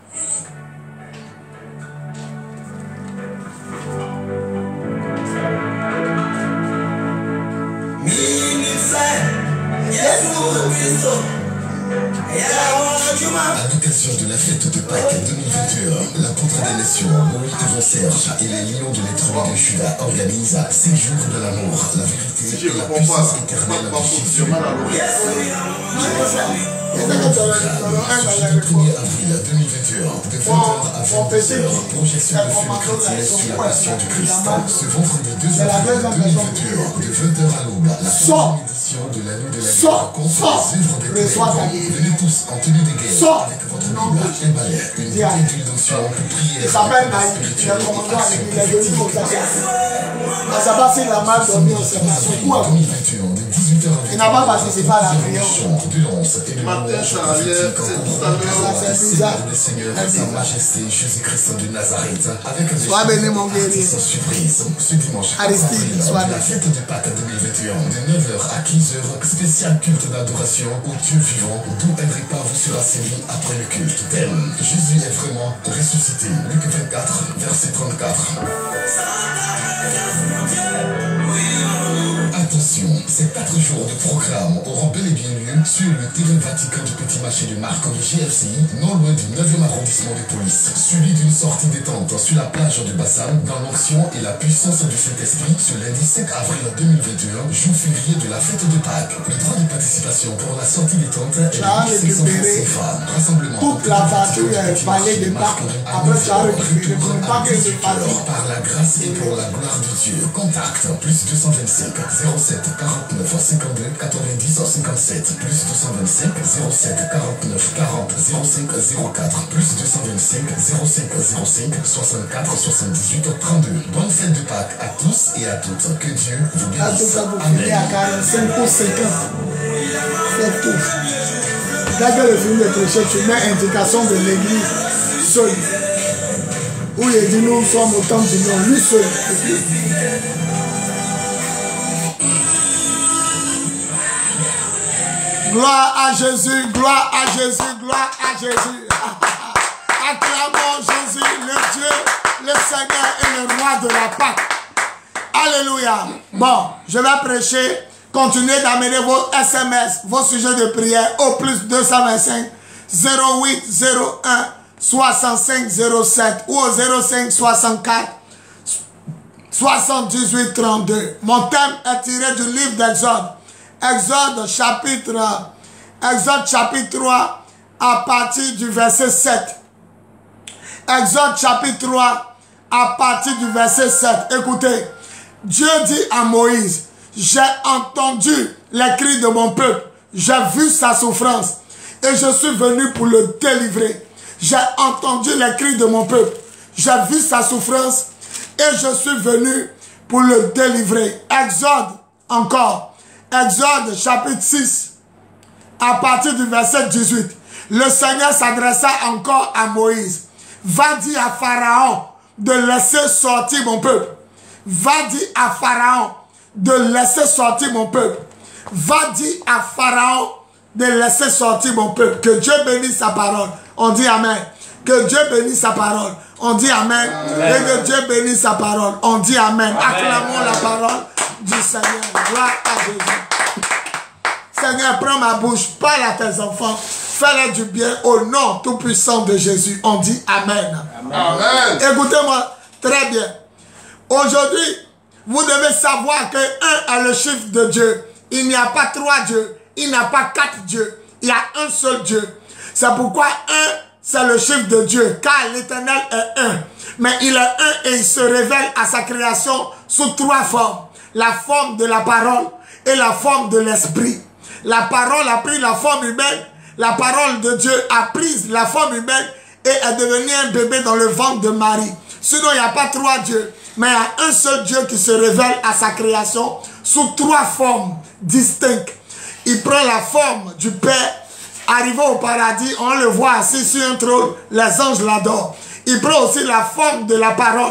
S2: À l'occasion de la fête de Pâques deux mille vingt et un, la Poudre des Nations, Moïse de Serge et les Lions de l'étranger de Juda organisent ces jours de l'amour, la vérité et la puissance éternelle de Jésus. Le premier avril deux mille vingt et un, de vingt heures à vingt-deux heures, projection de film chrétien sur la Passion du Christ. Ce vendredi deux avril deux mille vingt et un, de vingt heures à l'aube, la troisième édition de la nuit de la vie raconte les œuvres des ténèbres. Venez tous en tenue de guerre avec votre Bible, un balai, une bouteille d'huile d'onction pour prier la spirituelle et action prophétique.
S1: Ça va, c'est la malle dormir en service.
S2: deux mille vingt et un, de dix-huit
S1: Il n'a pas participé à la prière.
S5: Matin, ça arrière, c'est tout à l'heure.
S1: C'est bizarre.
S2: Le Seigneur, Sa Majesté Jésus-Christ de Nazareth, avec un
S1: Sois béni, mon guerrier.
S2: sans surprise, ce dimanche
S1: Aristide,
S2: avril,
S1: sois
S2: de la
S1: béni.
S2: fête de Pâques deux mille vingt et un, de neuf heures à quinze heures, spécial culte d'adoration au Dieu vivant, d'où un repas vous sera servi après le culte. Thème, Jésus est vraiment ressuscité. Luc vingt-quatre, verset trente-quatre. Attention, ces quatre jours de programme auront bel et bien lieu sur le terrain Vatican du Petit Marché de Marc du G F C, non loin du neuvième arrondissement de police, suivi d'une sortie détente sur la plage de Bassam, dans l'onction et la puissance du Saint-Esprit, ce lundi cinq avril deux mille vingt et un, jour férié de la fête de Pâques. Le droit de participation pour la sortie détente est de mille cinq cents francs C F A. Rassemblement
S1: Toute la partie est parlée de Pâques. Après, tu as récupéré pour ne pas que je parle.
S2: Par la grâce et pour la gloire de Dieu. Contact plus deux cent vingt-cinq zéro sept quarante-neuf cinquante-deux quatre-vingt-dix cinquante-sept plus deux cent vingt-cinq zéro sept quarante-neuf quarante zéro cinq zéro quatre plus deux cent vingt-cinq zéro cinq zéro cinq soixante-quatre soixante-dix-huit trente-deux. Bonne fête de Pâques à tous et à toutes. Que Dieu vous
S1: Là, tout
S2: bénisse.
S1: ça, vous finissez à quarante-cinq ou cinquante. Faites tout. Dès que le film de clocher, tu mets indication de l'église seule. Où il dit nous sommes au temple du nom, lui seul. Gloire à Jésus, gloire à Jésus, gloire à Jésus. Acclamons Jésus, le Dieu, le Seigneur et le roi de la Pâque. Alléluia. Bon, je vais prêcher. Continuez d'amener vos S M S, vos sujets de prière au plus deux cent vingt-cinq zéro huit zéro un soixante-cinq zéro sept ou au zéro cinq soixante-quatre soixante-dix-huit trente-deux. Mon thème est tiré du livre d'Exode. Exode chapitre, Exode chapitre trois à partir du verset sept. Exode chapitre trois à partir du verset sept. Écoutez, Dieu dit à Moïse, j'ai entendu les cris de mon peuple, j'ai vu sa souffrance et je suis venu pour le délivrer. J'ai entendu les cris de mon peuple, j'ai vu sa souffrance et je suis venu pour le délivrer. Exode encore. Exode chapitre six, à partir du verset dix-huit. Le Seigneur s'adressa encore à Moïse. Va dire à Pharaon de laisser sortir mon peuple. Va dire à Pharaon de laisser sortir mon peuple. Va dire à Pharaon de laisser sortir mon peuple. Que Dieu bénisse sa parole. On dit Amen. Que Dieu bénisse sa parole. On dit Amen. Amen. Et que Dieu bénisse sa parole. On dit Amen. Amen. Acclamons la parole du Seigneur. Gloire à Jésus. Seigneur, prends ma bouche, parle à tes enfants, fais-leur du bien au nom tout-puissant de Jésus. On dit Amen. Amen. Amen. Écoutez-moi très bien. Aujourd'hui, vous devez savoir que un est le chiffre de Dieu. Il n'y a pas trois dieux, il n'y a pas quatre dieux, il y a un seul Dieu. C'est pourquoi un, c'est le chiffre de Dieu, car l'Éternel est un. Mais il est un et il se révèle à sa création sous trois formes. La forme de la parole et la forme de l'esprit. La parole a pris la forme humaine, la parole de Dieu a pris la forme humaine et est devenue un bébé dans le ventre de Marie. Sinon, il n'y a pas trois dieux, mais il y a un seul Dieu qui se révèle à sa création sous trois formes distinctes. Il prend la forme du Père, arrivé au paradis, on le voit assis sur un trône, les anges l'adorent. Il prend aussi la forme de la parole.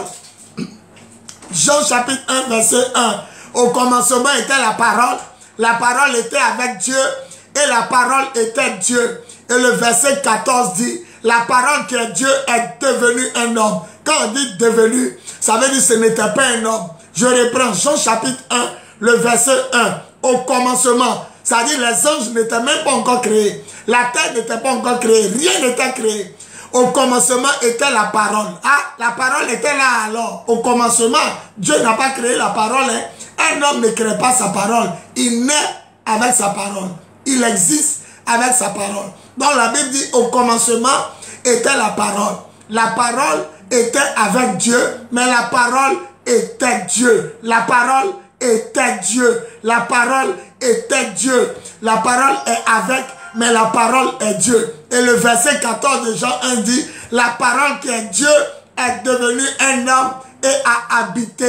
S1: Jean chapitre un, verset un. Au commencement était la parole. La parole était avec Dieu et la parole était Dieu. Et le verset quatorze dit, la parole que Dieu est devenu un homme. Quand on dit devenu, ça veut dire que ce n'était pas un homme. Je reprends Jean chapitre un, le verset un. Au commencement, ça dit les anges n'étaient même pas encore créés. La terre n'était pas encore créée. Rien n'était créé. Au commencement était la parole. Ah, la parole était là alors. Au commencement, Dieu n'a pas créé la parole. Hein. Un homme ne crée pas sa parole. Il naît avec sa parole. Il existe avec sa parole. Donc la Bible dit au commencement était la parole. La parole était avec Dieu, mais la parole était Dieu. La parole était Dieu. La parole était Dieu. La parole est avec, mais la parole est Dieu. Et le verset quatorze de Jean un dit, la parole qui est Dieu est devenue un homme et a habité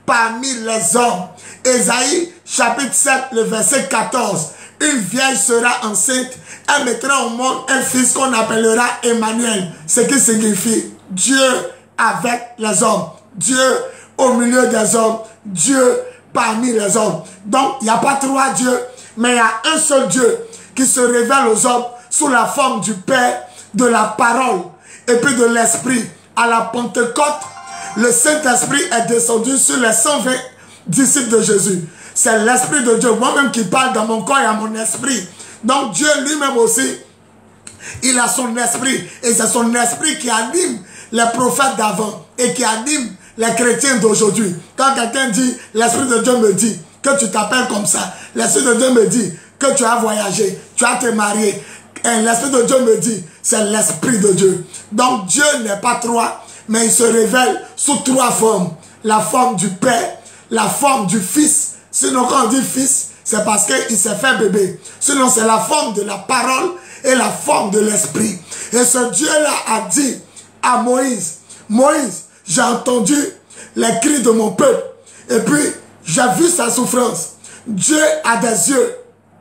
S1: parmi les hommes. Ésaïe chapitre sept, le verset quatorze. Une vieille sera enceinte, elle mettra au monde un fils qu'on appellera Emmanuel. Ce qui signifie Dieu avec les hommes. Dieu au milieu des hommes. Dieu parmi les hommes. Donc, il n'y a pas trois dieux, mais il y a un seul Dieu qui se révèle aux hommes sous la forme du Père, de la parole et puis de l'Esprit. À la Pentecôte, le Saint-Esprit est descendu sur les cent vingt disciples de Jésus. C'est l'Esprit de Dieu, moi-même qui parle dans mon corps et à mon esprit. Donc Dieu lui-même aussi, il a son esprit. Et c'est son esprit qui anime les prophètes d'avant et qui anime les chrétiens d'aujourd'hui. Quand quelqu'un dit, l'Esprit de Dieu me dit que tu t'appelles comme ça. L'Esprit de Dieu me dit que tu as voyagé, tu as te marié. L'Esprit de Dieu me dit, c'est l'Esprit de Dieu. Donc Dieu n'est pas trois, mais il se révèle sous trois formes. La forme du Père, la forme du Fils. Sinon quand on dit Fils, c'est parce qu'il s'est fait bébé. Sinon c'est la forme de la parole et la forme de l'Esprit. Et ce Dieu-là a dit à Moïse, Moïse, j'ai entendu les cris de mon peuple. Et puis, j'ai vu sa souffrance. Dieu a des yeux.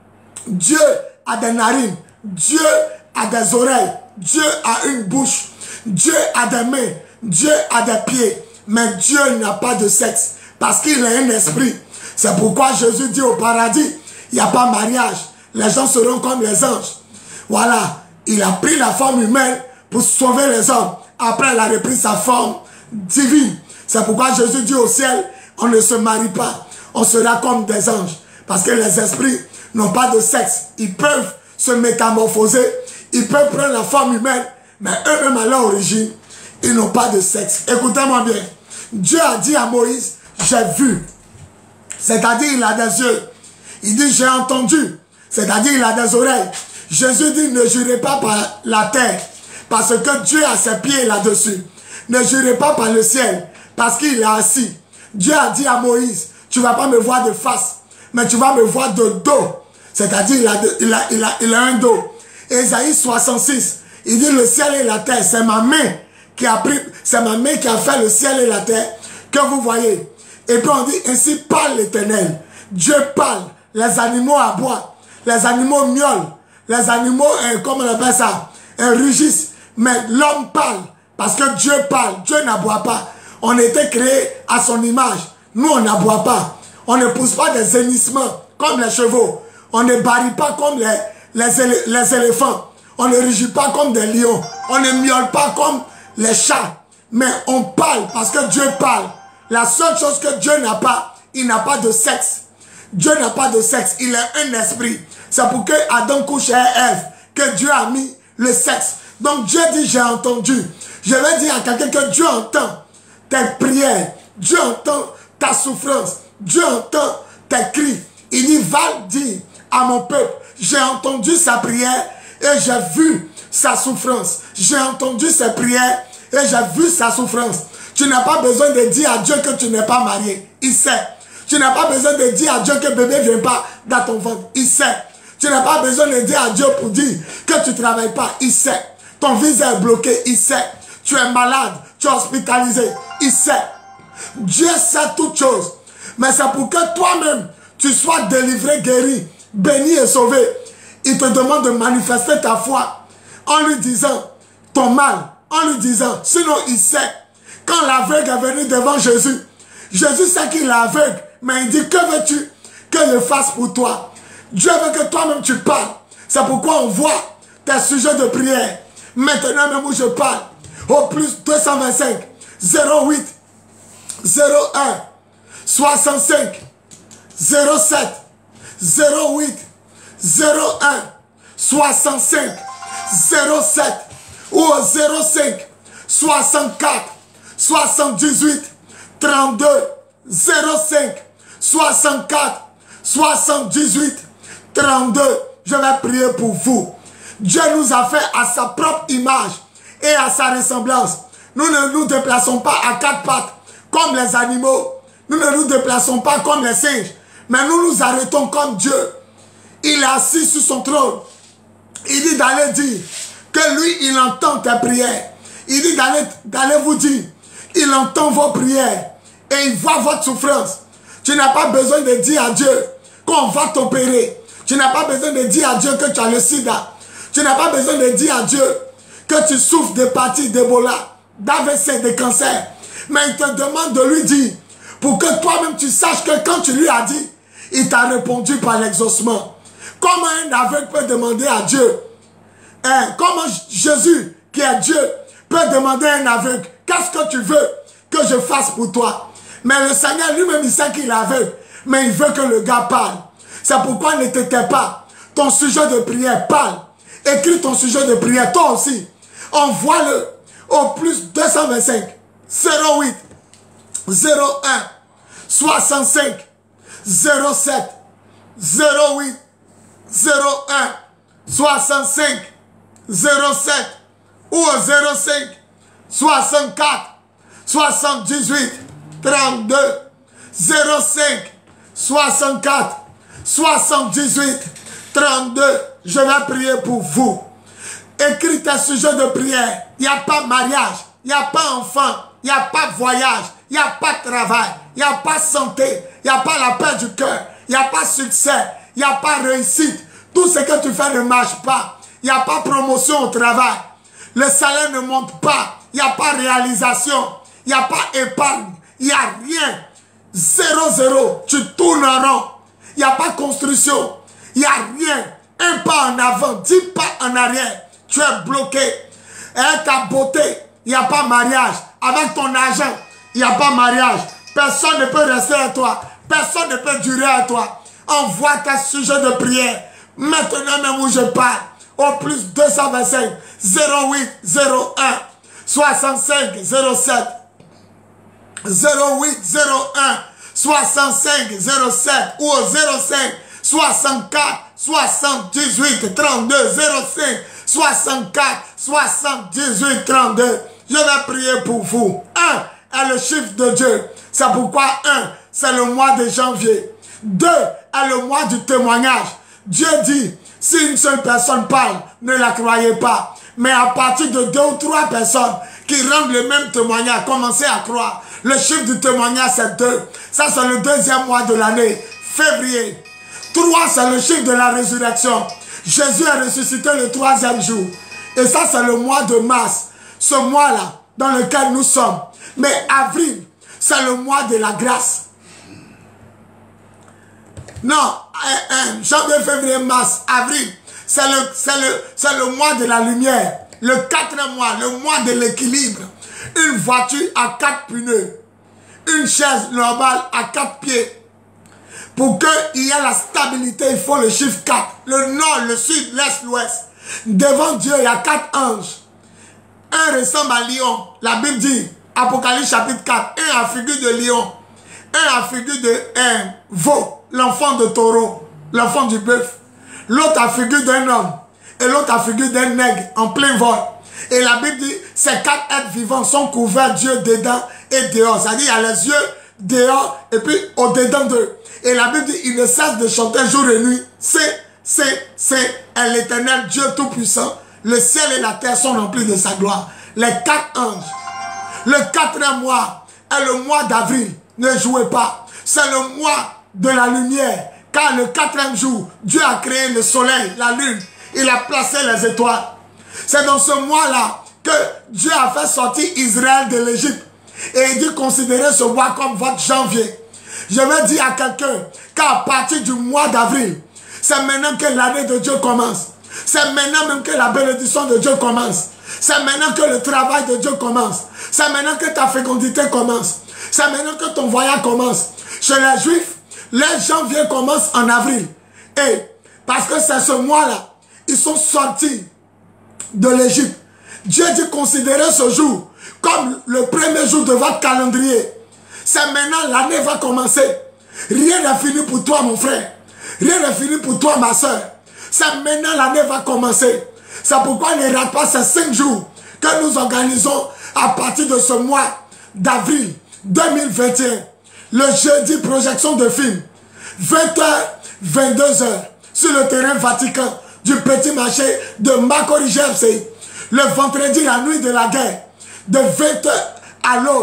S1: Dieu a des narines. Dieu a des oreilles. Dieu a une bouche. Dieu a des mains. Dieu a des pieds. Mais Dieu n'a pas de sexe. Parce qu'il est un esprit. C'est pourquoi Jésus dit au paradis, il n'y a pas mariage. Les gens seront comme les anges. Voilà. Il a pris la forme humaine pour sauver les hommes. Après, il a repris sa forme divine. C'est pourquoi Jésus dit au ciel, on ne se marie pas. On sera comme des anges. Parce que les esprits n'ont pas de sexe. Ils peuvent se métamorphoser. Ils peuvent prendre la forme humaine. Mais eux-mêmes à l'origine, ils n'ont pas de sexe. Écoutez-moi bien. Dieu a dit à Moïse, j'ai vu. C'est-à-dire, il a des yeux. Il dit, j'ai entendu. C'est-à-dire, il a des oreilles. Jésus dit, ne jurez pas par la terre. Parce que Dieu a ses pieds là-dessus. Ne jurez pas par le ciel. Parce qu'il est assis. Dieu a dit à Moïse, tu ne vas pas me voir de face. Mais tu vas me voir de dos. C'est-à-dire, il a, il, a, il, a, il a un dos. Ésaïe soixante-six, il dit, le ciel et la terre, c'est ma main qui a pris, c'est ma main qui a fait le ciel et la terre que vous voyez. Et puis on dit, ainsi parle l'Éternel. Dieu parle. Les animaux aboient. Les animaux miaulent. Les animaux, euh, comment on appelle ça, euh, rugissent. Mais l'homme parle. Parce que Dieu parle. Dieu n'aboie pas. On a été créé à son image. Nous, on n'aboie pas. On ne pousse pas des hennissements comme les chevaux. On ne barille pas comme les, les, élé les éléphants. On ne rugit pas comme des lions. On ne miaule pas comme les chats. Mais on parle parce que Dieu parle. La seule chose que Dieu n'a pas, il n'a pas de sexe. Dieu n'a pas de sexe, il est un esprit. C'est pour que Adam couche à Ève que Dieu a mis le sexe. Donc Dieu dit, j'ai entendu. Je vais dire à quelqu'un que Dieu entend tes prières. Dieu entend ta souffrance. Dieu entend tes cris. Il dit, va dire à mon peuple, j'ai entendu sa prière et j'ai vu sa souffrance. J'ai entendu ses prières et j'ai vu sa souffrance. Tu n'as pas besoin de dire à Dieu que tu n'es pas marié. Il sait. Tu n'as pas besoin de dire à Dieu que bébé ne vient pas dans ton ventre. Il sait. Tu n'as pas besoin de dire à Dieu pour dire que tu ne travailles pas. Il sait. Ton visa est bloqué. Il sait. Tu es malade. Tu es hospitalisé. Il sait. Dieu sait toutes choses. Mais c'est pour que toi-même, tu sois délivré, guéri, béni et sauvé. Il te demande de manifester ta foi en lui disant ton mal. En lui disant. Sinon, il sait. Quand l'aveugle est venu devant Jésus, Jésus sait qu'il est aveugle, mais il dit, que veux-tu que je fasse pour toi? Dieu veut que toi-même tu parles. C'est pourquoi on voit tes sujets de prière. Maintenant même où je parle, au plus deux cent vingt-cinq, zéro huit, zéro un, soixante-cinq, zéro sept, zéro huit, zéro un, soixante-cinq, zéro sept, ou au zéro cinq, soixante-quatre, soixante-dix-huit, trente-deux, zéro cinq, soixante-quatre, soixante-dix-huit, trente-deux. Je vais prier pour vous. Dieu nous a fait à sa propre image et à sa ressemblance. Nous ne nous déplaçons pas à quatre pattes comme les animaux. Nous ne nous déplaçons pas comme les singes. Mais nous nous arrêtons comme Dieu. Il est assis sur son trône. Il dit d'aller dire que lui, il entend tes prières. Il dit d'aller d'aller vous dire, il entend vos prières. et il voit votre souffrance, tu n'as pas besoin de dire à Dieu qu'on va t'opérer. Tu n'as pas besoin de dire à Dieu que tu as le sida. Tu n'as pas besoin de dire à Dieu que tu souffres d'hépatite, d'Ebola, d'A V C, de cancer. Mais il te demande de lui dire, pour que toi-même tu saches que quand tu lui as dit, il t'a répondu par l'exaucement. Comment un aveugle peut demander à Dieu, hein, comment Jésus, qui est Dieu, peut demander à un aveugle, qu'est-ce que tu veux que je fasse pour toi? Mais le Seigneur lui-même, il sait qu'il est aveugle, mais il veut que le gars parle. C'est pourquoi ne t'étais pas. Ton sujet de prière parle. Écris ton sujet de prière, toi aussi. Envoie-le au plus deux cent vingt-cinq, zéro huit, zéro un, soixante-cinq, zéro sept, zéro huit, zéro un, soixante-cinq, zéro sept ou au zéro cinq, soixante-quatre, soixante-dix-huit, trente-deux, zéro cinq, soixante-quatre, soixante-dix-huit, trente-deux. Je vais prier pour vous. Écris tes sujets de prière. Il n'y a pas mariage, il n'y a pas enfant, il n'y a pas voyage, il n'y a pas travail, il n'y a pas santé, il n'y a pas la paix du cœur, il n'y a pas succès, il n'y a pas réussite. Tout ce que tu fais ne marche pas. Il n'y a pas promotion au travail. Le salaire ne monte pas. Il n'y a pas réalisation. Il n'y a pas épargne. Il n'y a rien. Zéro, zéro. Tu tournes en rond. Il n'y a pas construction. Il n'y a rien. Un pas en avant, dix pas en arrière. Tu es bloqué. Avec ta beauté, il n'y a pas mariage. Avec ton argent, il n'y a pas mariage. Personne ne peut rester à toi. Personne ne peut durer à toi. Envoie tes sujets de prière. Maintenant même où je parle. Au plus deux cent vingt-cinq, zéro huit, zéro un, soixante-cinq, zéro sept. zéro huit, zéro un, soixante-cinq, zéro sept. Ou au zéro cinq, soixante-quatre, soixante-dix-huit, trente-deux, zéro cinq, soixante-quatre, soixante-dix-huit, trente-deux. Je vais prier pour vous. un est le chiffre de Dieu. C'est pourquoi un, c'est le mois de janvier. deux est le mois du témoignage. Dieu dit, si une seule personne parle, ne la croyez pas. Mais à partir de deux ou trois personnes qui rendent le même témoignage, commencez à croire. Le chiffre du témoignage, c'est deux. Ça, c'est le deuxième mois de l'année, février. trois, c'est le chiffre de la résurrection. Jésus est ressuscité le troisième jour. Et ça, c'est le mois de mars. Ce mois-là, dans lequel nous sommes. Mais avril, c'est le mois de la grâce. Non, euh, euh, janvier, février, mars, avril, c'est le, le, le mois de la lumière. Le quatrième mois, le mois de l'équilibre. Une voiture à quatre pneus. Une chaise normale à quatre pieds. Pour qu'il y ait la stabilité, il faut le chiffre quatre. Le nord, le sud, l'est, l'ouest. Devant Dieu, il y a quatre anges. Un ressemble à lion. La Bible dit, Apocalypse chapitre quatre, un à figure de lion. Un à figure de un veau. L'enfant de taureau, l'enfant du bœuf. L'autre a figure d'un homme. Et l'autre a figure d'un nègre en plein vol. Et la Bible dit, ces quatre êtres vivants sont couverts Dieu dedans et dehors. C'est-à-dire, il y a les yeux dehors et puis au-dedans d'eux. Et la Bible dit, il ne cesse de chanter jour et nuit. C'est, c'est, c'est l'Éternel Dieu Tout-Puissant. Le ciel et la terre sont remplis de sa gloire. Les quatre anges. Le quatrième mois est le mois d'avril. Ne jouez pas. C'est le mois de la lumière, car le quatrième jour, Dieu a créé le soleil, la lune, il a placé les étoiles. C'est dans ce mois-là que Dieu a fait sortir Israël de l'Égypte. Et il dit, considérez ce mois comme votre janvier. Je vais dire à quelqu'un qu'à partir du mois d'avril, c'est maintenant que l'année de Dieu commence. C'est maintenant même que la bénédiction de Dieu commence. C'est maintenant que le travail de Dieu commence. C'est maintenant que ta fécondité commence. C'est maintenant que ton voyage commence. Chez les Juifs, les janvier commencent en avril. Et parce que c'est ce mois-là, ils sont sortis de l'Égypte. Dieu dit considérez ce jour comme le premier jour de votre calendrier. C'est maintenant l'année va commencer. Rien n'est fini pour toi mon frère. Rien n'est fini pour toi ma soeur. C'est maintenant l'année va commencer. C'est pourquoi ne rate pas ces cinq jours que nous organisons à partir de ce mois d'avril deux mille vingt et un. Le jeudi, projection de film. vingt heures, vingt-deux heures. Sur le terrain Vatican du petit marché de Makori G F C. Le vendredi, la nuit de la guerre. De vingt heures à l'aube.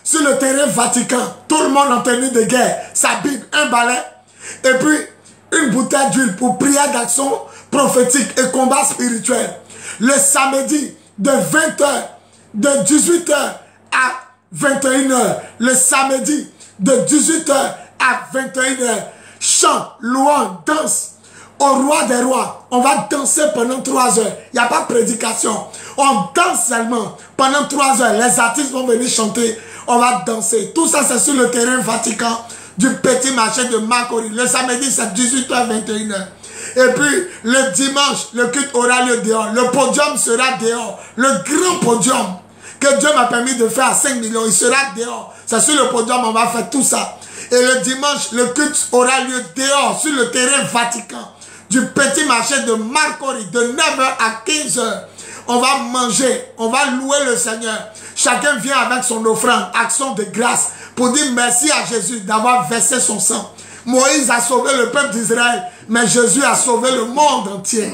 S1: sur le terrain Vatican, tout le monde en tenue de guerre, sa Bible, un balai, et puis une bouteille d'huile pour prière d'action prophétique et combat spirituel. Le samedi de vingt heures, de dix-huit heures à vingt et une heures. Le samedi de dix-huit heures à vingt et une heures. Chant, louange, danse. Au roi des rois, on va danser pendant trois heures. Il n'y a pas de prédication. On danse seulement pendant trois heures. Les artistes vont venir chanter. On va danser. Tout ça, c'est sur le terrain Vatican du petit marché de Marcory. Le samedi, c'est dix-huit heures, vingt et une heures. Et puis, le dimanche, le culte aura lieu dehors. Le podium sera dehors. Le grand podium que Dieu m'a permis de faire à cinq millions, il sera dehors. C'est sur le podium, on va faire tout ça. Et le dimanche, le culte aura lieu dehors, sur le terrain Vatican du petit marché de Marcory, de neuf heures à quinze heures. On va manger, on va louer le Seigneur. Chacun vient avec son offrande, action de grâce, pour dire merci à Jésus d'avoir versé son sang. Moïse a sauvé le peuple d'Israël, mais Jésus a sauvé le monde entier.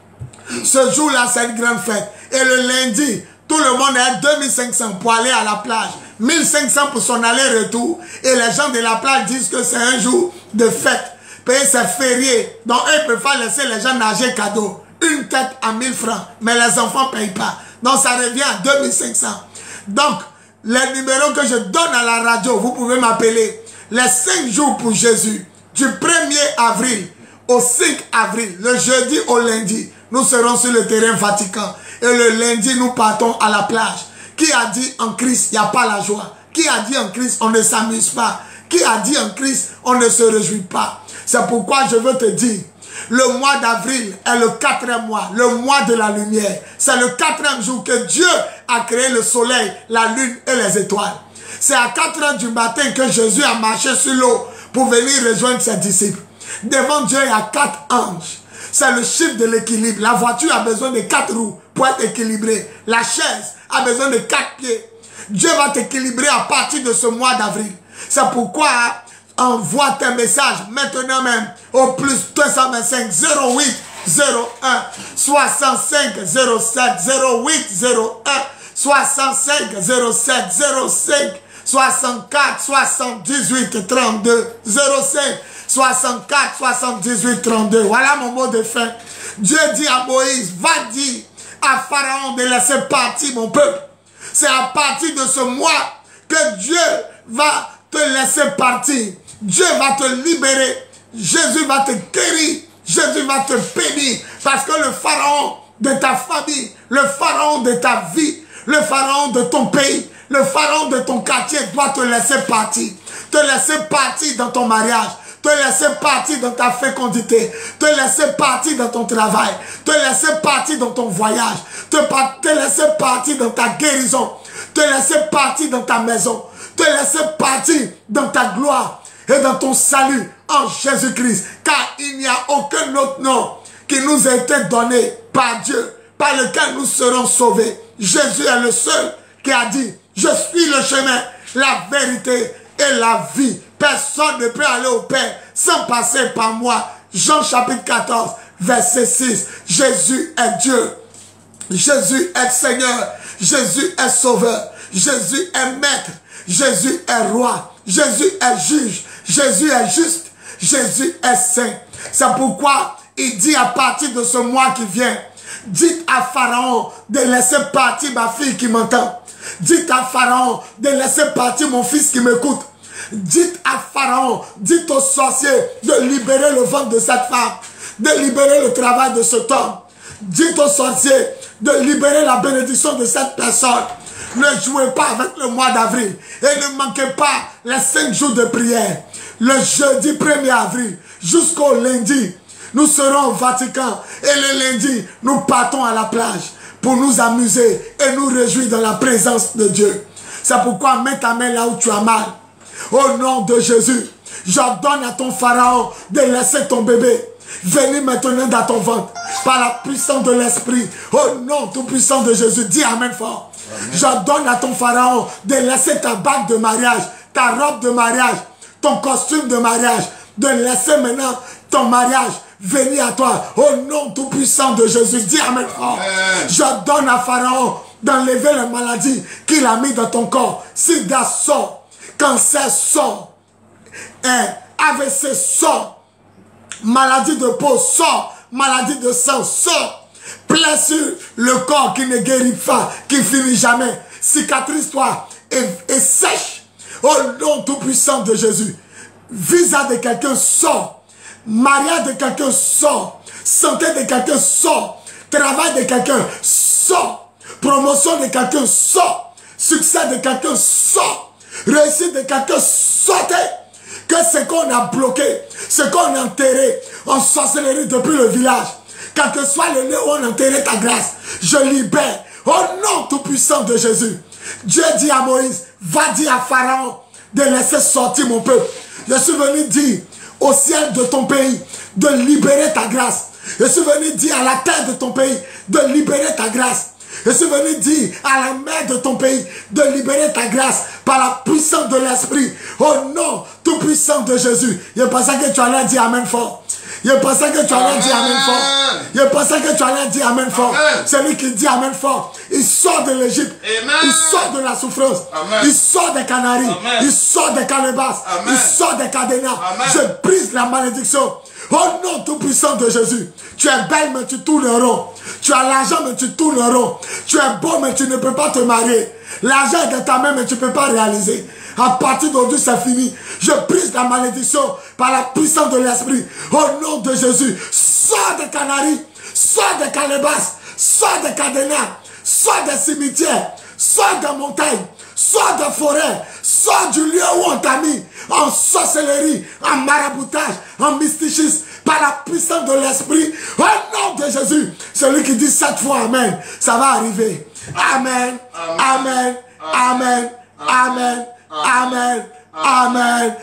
S1: Ce jour-là, c'est une grande fête. Et le lundi, tout le monde est deux mille cinq cents pour aller à la plage. mille cinq cents pour son aller-retour. Et les gens de la plage disent que c'est un jour de fête. Payer c'est férié. Donc, eux préfèrent laisser les gens nager cadeau. Une tête à mille francs. Mais les enfants ne payent pas. Donc, ça revient à deux mille cinq cents. Donc, les numéros que je donne à la radio, vous pouvez m'appeler. Les cinq jours pour Jésus. Du premier avril au cinq avril. Le jeudi au lundi. Nous serons sur le terrain Vatican. Et le lundi, nous partons à la plage. Qui a dit en Christ, il n'y a pas la joie? Qui a dit en Christ, on ne s'amuse pas? Qui a dit en Christ, on ne se réjouit pas? C'est pourquoi je veux te dire, le mois d'avril est le quatrième mois, le mois de la lumière. C'est le quatrième jour que Dieu a créé le soleil, la lune et les étoiles. C'est à quatre heures du matin que Jésus a marché sur l'eau pour venir rejoindre ses disciples. Devant Dieu, il y a quatre anges. C'est le chiffre de l'équilibre. La voiture a besoin de quatre roues pour être équilibrée. La chaise a besoin de quatre pieds. Dieu va t'équilibrer à partir de ce mois d'avril. C'est pourquoi envoie tes messages maintenant même au plus deux cent vingt-cinq zéro huit zéro un soixante-cinq zéro sept zéro huit zéro un soixante-cinq zéro sept zéro cinq soixante-quatre soixante-dix-huit trente-deux zéro cinq soixante-quatre soixante-dix-huit trente-deux. Voilà mon mot de fin. Dieu dit à Moïse, va dire à Pharaon de laisser partir mon peuple. C'est à partir de ce mois que Dieu va te laisser partir. Dieu va te libérer. Jésus va te guérir. Jésus va te bénir. Parce que le pharaon de ta famille, le pharaon de ta vie, le pharaon de ton pays, le pharaon de ton quartier doit te laisser partir. Te laisser partir dans ton mariage. Te laisser partir dans ta fécondité, te laisser partir dans ton travail, te laisser partir dans ton voyage, te, te laisser partir dans ta guérison, te laisser partir dans ta maison, te laisser partir dans ta gloire et dans ton salut en Jésus-Christ. Car il n'y a aucun autre nom qui nous a été donné par Dieu, par lequel nous serons sauvés. Jésus est le seul qui a dit, je suis le chemin, la vérité et la vie. Personne ne peut aller au Père sans passer par moi. Jean chapitre quatorze, verset six. Jésus est Dieu. Jésus est Seigneur. Jésus est Sauveur. Jésus est Maître. Jésus est Roi. Jésus est Juge. Jésus est juste. Jésus est Saint. C'est pourquoi il dit à partir de ce mois qui vient, dites à Pharaon de laisser partir ma fille qui m'entend. Dites à Pharaon de laisser partir mon fils qui m'écoute. Dites à Pharaon, dites aux sorciers de libérer le ventre de cette femme, de libérer le travail de cet homme. Dites aux sorciers de libérer la bénédiction de cette personne. Ne jouez pas avec le mois d'avril et ne manquez pas les cinq jours de prière. Le jeudi premier avril jusqu'au lundi, nous serons au Vatican et le lundi, nous partons à la plage pour nous amuser et nous réjouir dans la présence de Dieu. C'est pourquoi mets ta main là où tu as mal. Au nom de Jésus, j'ordonne à ton pharaon de laisser ton bébé venir maintenant dans ton ventre par la puissance de l'esprit. Au nom tout puissant de Jésus, dis amen fort. J'ordonne à ton pharaon de laisser ta bague de mariage, ta robe de mariage, ton costume de mariage, de laisser maintenant ton mariage venir à toi. Au nom tout puissant de Jésus, dis amen fort. J'ordonne à pharaon d'enlever les maladies qu'il a mis dans ton corps. Sida sort, cancer sort, hein, A V C sort, maladie de peau sort, maladie de sang sort, plaie sur le corps qui ne guérit pas, qui finit jamais, cicatrice-toi et, et sèche au nom tout-puissant de Jésus. Visa de quelqu'un sort, mariage de quelqu'un sort, santé de quelqu'un sort, travail de quelqu'un sort, promotion de quelqu'un sort, succès de quelqu'un sort, réussite de quelqu'un sortez. Que ce qu'on a bloqué, ce qu'on a enterré en sorcellerie depuis le village, quel que soit le lieu où on a enterré ta grâce, je libère au nom tout-puissant de Jésus. Dieu dit à Moïse, va dire à Pharaon de laisser sortir mon peuple. Je suis venu dire au ciel de ton pays de libérer ta grâce. Je suis venu dire à la terre de ton pays de libérer ta grâce. Je suis venu dire à la mer de ton pays de libérer ta grâce par la puissance de l'Esprit. Au nom tout puissant de Jésus. Je pensais que tu allais dire Amen fort. Je pensais que tu allais dire Amen fort. Je pensais que tu allais dire Amen fort. Celui qui dit Amen fort, il sort de l'Égypte. Il sort de la souffrance. Amen. Il sort des Canaries. Amen. Il sort des calebasses. Il sort des cadenas. Je brise la malédiction. Au nom tout-puissant de Jésus, tu es belle mais tu tournes rond. Tu as l'argent mais tu tournes rond. Tu es beau mais tu ne peux pas te marier. L'argent est de ta main mais tu ne peux pas réaliser. À partir d'aujourd'hui c'est fini. Je brise la malédiction par la puissance de l'Esprit. Au nom de Jésus, sors des Canaries, sors des calebasses, sors des cadenas, sors des cimetières, sors des montagnes, sors des forêts, sors du lieu où on t'a mis, en sorcellerie, en maraboutage, en mysticisme, par la puissance de l'Esprit, au nom de Jésus. Celui qui dit sept fois Amen, ça va arriver. Amen, Amen, Amen, Amen, Amen, Amen,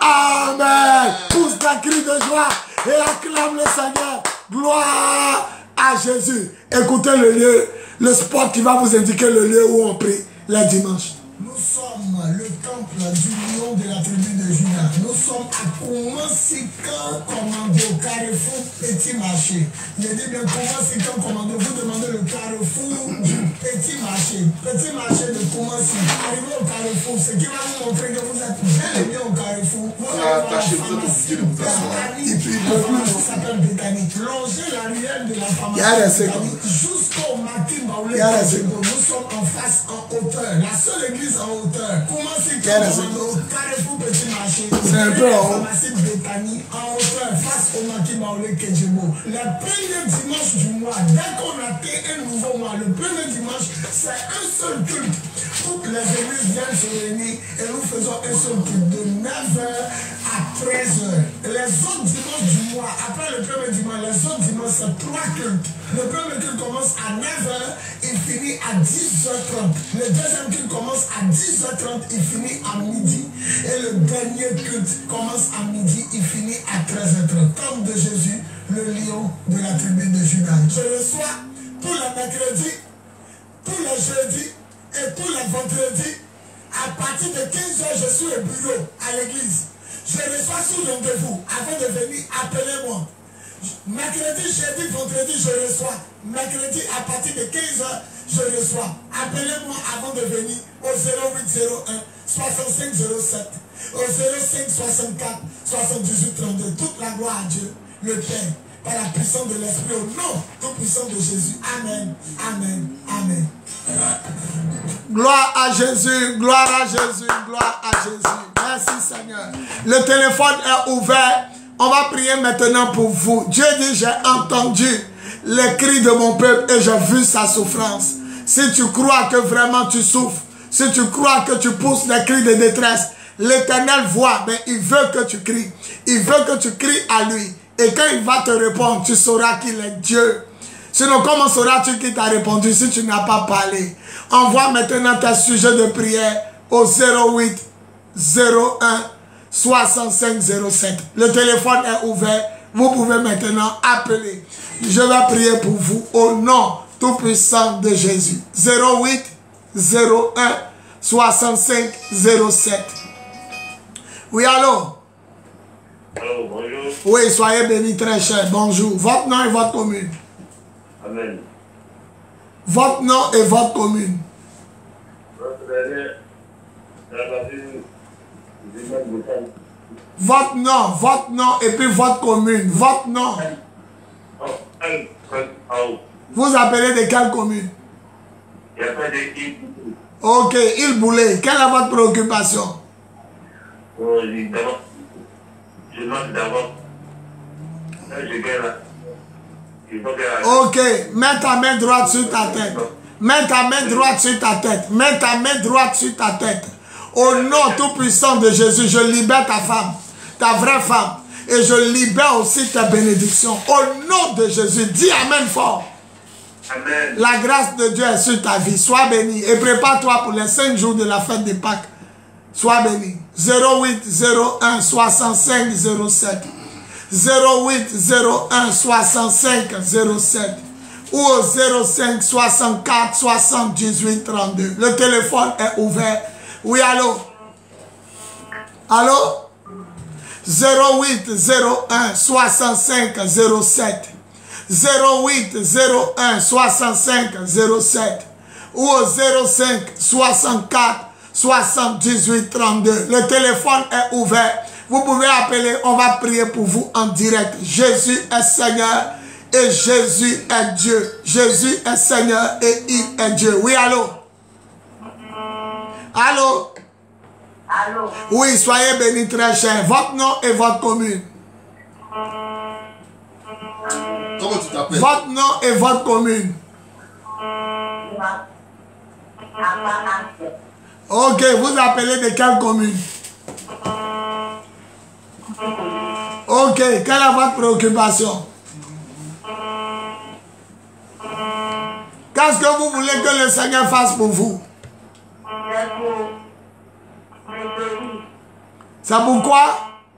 S1: Amen. Pousse d'un cri de joie et acclame le Seigneur. Gloire à Jésus. Écoutez le lieu, le spot qui va vous indiquer le lieu où on prie les dimanches.
S3: Nous sommes le temple du lion de la tribu de Juda. Nous sommes à Koumansika Commando, Carrefour Petit Marché. Je dis bien Koumansika Commando, vous demandez le carrefour du Petit Marché. Petit Marché de Koumansika. Arrivez au carrefour, ce qui va vous montrer que vous êtes bel et bien au carrefour. Vous allez voir la pharmacie Bétani. Ça s'appelle Bétani. Longez la ruelle de la pharmacie Bétani jusqu'au Martin Baoulé. Nous sommes en face, en hauteur. La seule église en hauteur. Comment c'est que le Carrefour Petit Marché, c'est un peu en haut. Bétani, en hauteur, face au Maki Maolé Kedjebo. Le premier dimanche du mois, dès qu'on atteint un nouveau mois, le premier dimanche, c'est un seul culte. Toutes les églises viennent se réunir et nous faisons un seul culte de neuf heures à treize heures. Les autres dimanches du mois, après le premier dimanche, les autres dimanches, c'est trois cultes. Le premier culte commence à neuf heures, il finit à dix heures trente. Le deuxième culte commence à dix heures trente, il finit à midi. Et le dernier culte commence à midi, il finit à treize heures trente. Comme de Jésus, le lion de la tribu de Juda. Je reçois tous les mercredis, tous les jeudis et tous les vendredis. À partir de quinze heures, je suis au bureau à l'église. Je reçois sous rendez-vous. Avant de venir, appelez-moi. Mercredi, jeudi, vendredi, je reçois. Mercredi, à partir de quinze heures, je reçois. Appelez-moi avant de venir au zéro huit zéro un soixante-cinq zéro sept, au zéro cinq soixante-quatre soixante-dix-huit trente-deux. Toute la gloire à Dieu, le Père, par la puissance de l'Esprit, au nom tout puissant de Jésus. Amen, Amen, Amen.
S1: Gloire à Jésus, gloire à Jésus, gloire à Jésus. Merci Seigneur. Le téléphone est ouvert. On va prier maintenant pour vous. Dieu dit, j'ai entendu les cris de mon peuple et j'ai vu sa souffrance. Si tu crois que vraiment tu souffres, si tu crois que tu pousses des cris de détresse, l'Éternel voit, mais il veut que tu cries. Il veut que tu cries à lui. Et quand il va te répondre, tu sauras qu'il est Dieu. Sinon, comment sauras-tu qu'il t'a répondu si tu n'as pas parlé? Envoie maintenant tes sujets de prière au zéro huit zéro un soixante-cinq zéro sept. Le téléphone est ouvert. Vous pouvez maintenant appeler. Je vais prier pour vous au nom tout puissant de Jésus. zéro huit zéro un soixante-cinq zéro sept. Oui, allô?
S6: Allô, bonjour.
S1: Oui, soyez bénis très cher. Bonjour. Votre nom et votre commune.
S6: Amen.
S1: Votre nom et votre commune. Votre nom, votre nom et puis votre commune. Votre nom. Vous appelez de quelle commune? Ok, il boulait. Quelle est votre préoccupation? Ok, mets ta main droite sur ta tête. Mets ta main droite sur ta tête. Mets ta main droite sur ta tête. Au nom tout-puissant de Jésus, je libère ta femme, ta vraie femme. Et je libère aussi ta bénédiction. Au nom de Jésus, dis Amen fort. Amen. La grâce de Dieu est sur ta vie. Sois béni. Et prépare-toi pour les cinq jours de la fête de Pâques. Sois béni. zéro huit zéro un soixante-cinq zéro sept. zéro huit zéro un soixante-cinq zéro sept. Ou au zéro cinq soixante-quatre soixante-dix-huit trente-deux. Le téléphone est ouvert. Oui, allô? Allô? zéro huit zéro un soixante-cinq zéro sept. zéro huit zéro un soixante-cinq zéro sept. Ou au zéro cinq soixante-quatre soixante-dix-huit trente-deux. Le téléphone est ouvert. Vous pouvez appeler, on va prier pour vous en direct. Jésus est Seigneur et Jésus est Dieu. Jésus est Seigneur et il est Dieu. Oui, allô? Allô?
S7: Allô?
S1: Oui, soyez bénis très cher. Votre nom et votre commune.
S5: Comment tu t'appelles?
S1: Votre nom et votre commune. Ok, vous appelez de quelle commune? Ok, quelle est votre préoccupation? Qu'est-ce que vous voulez que le Seigneur fasse pour vous? C'est pourquoi?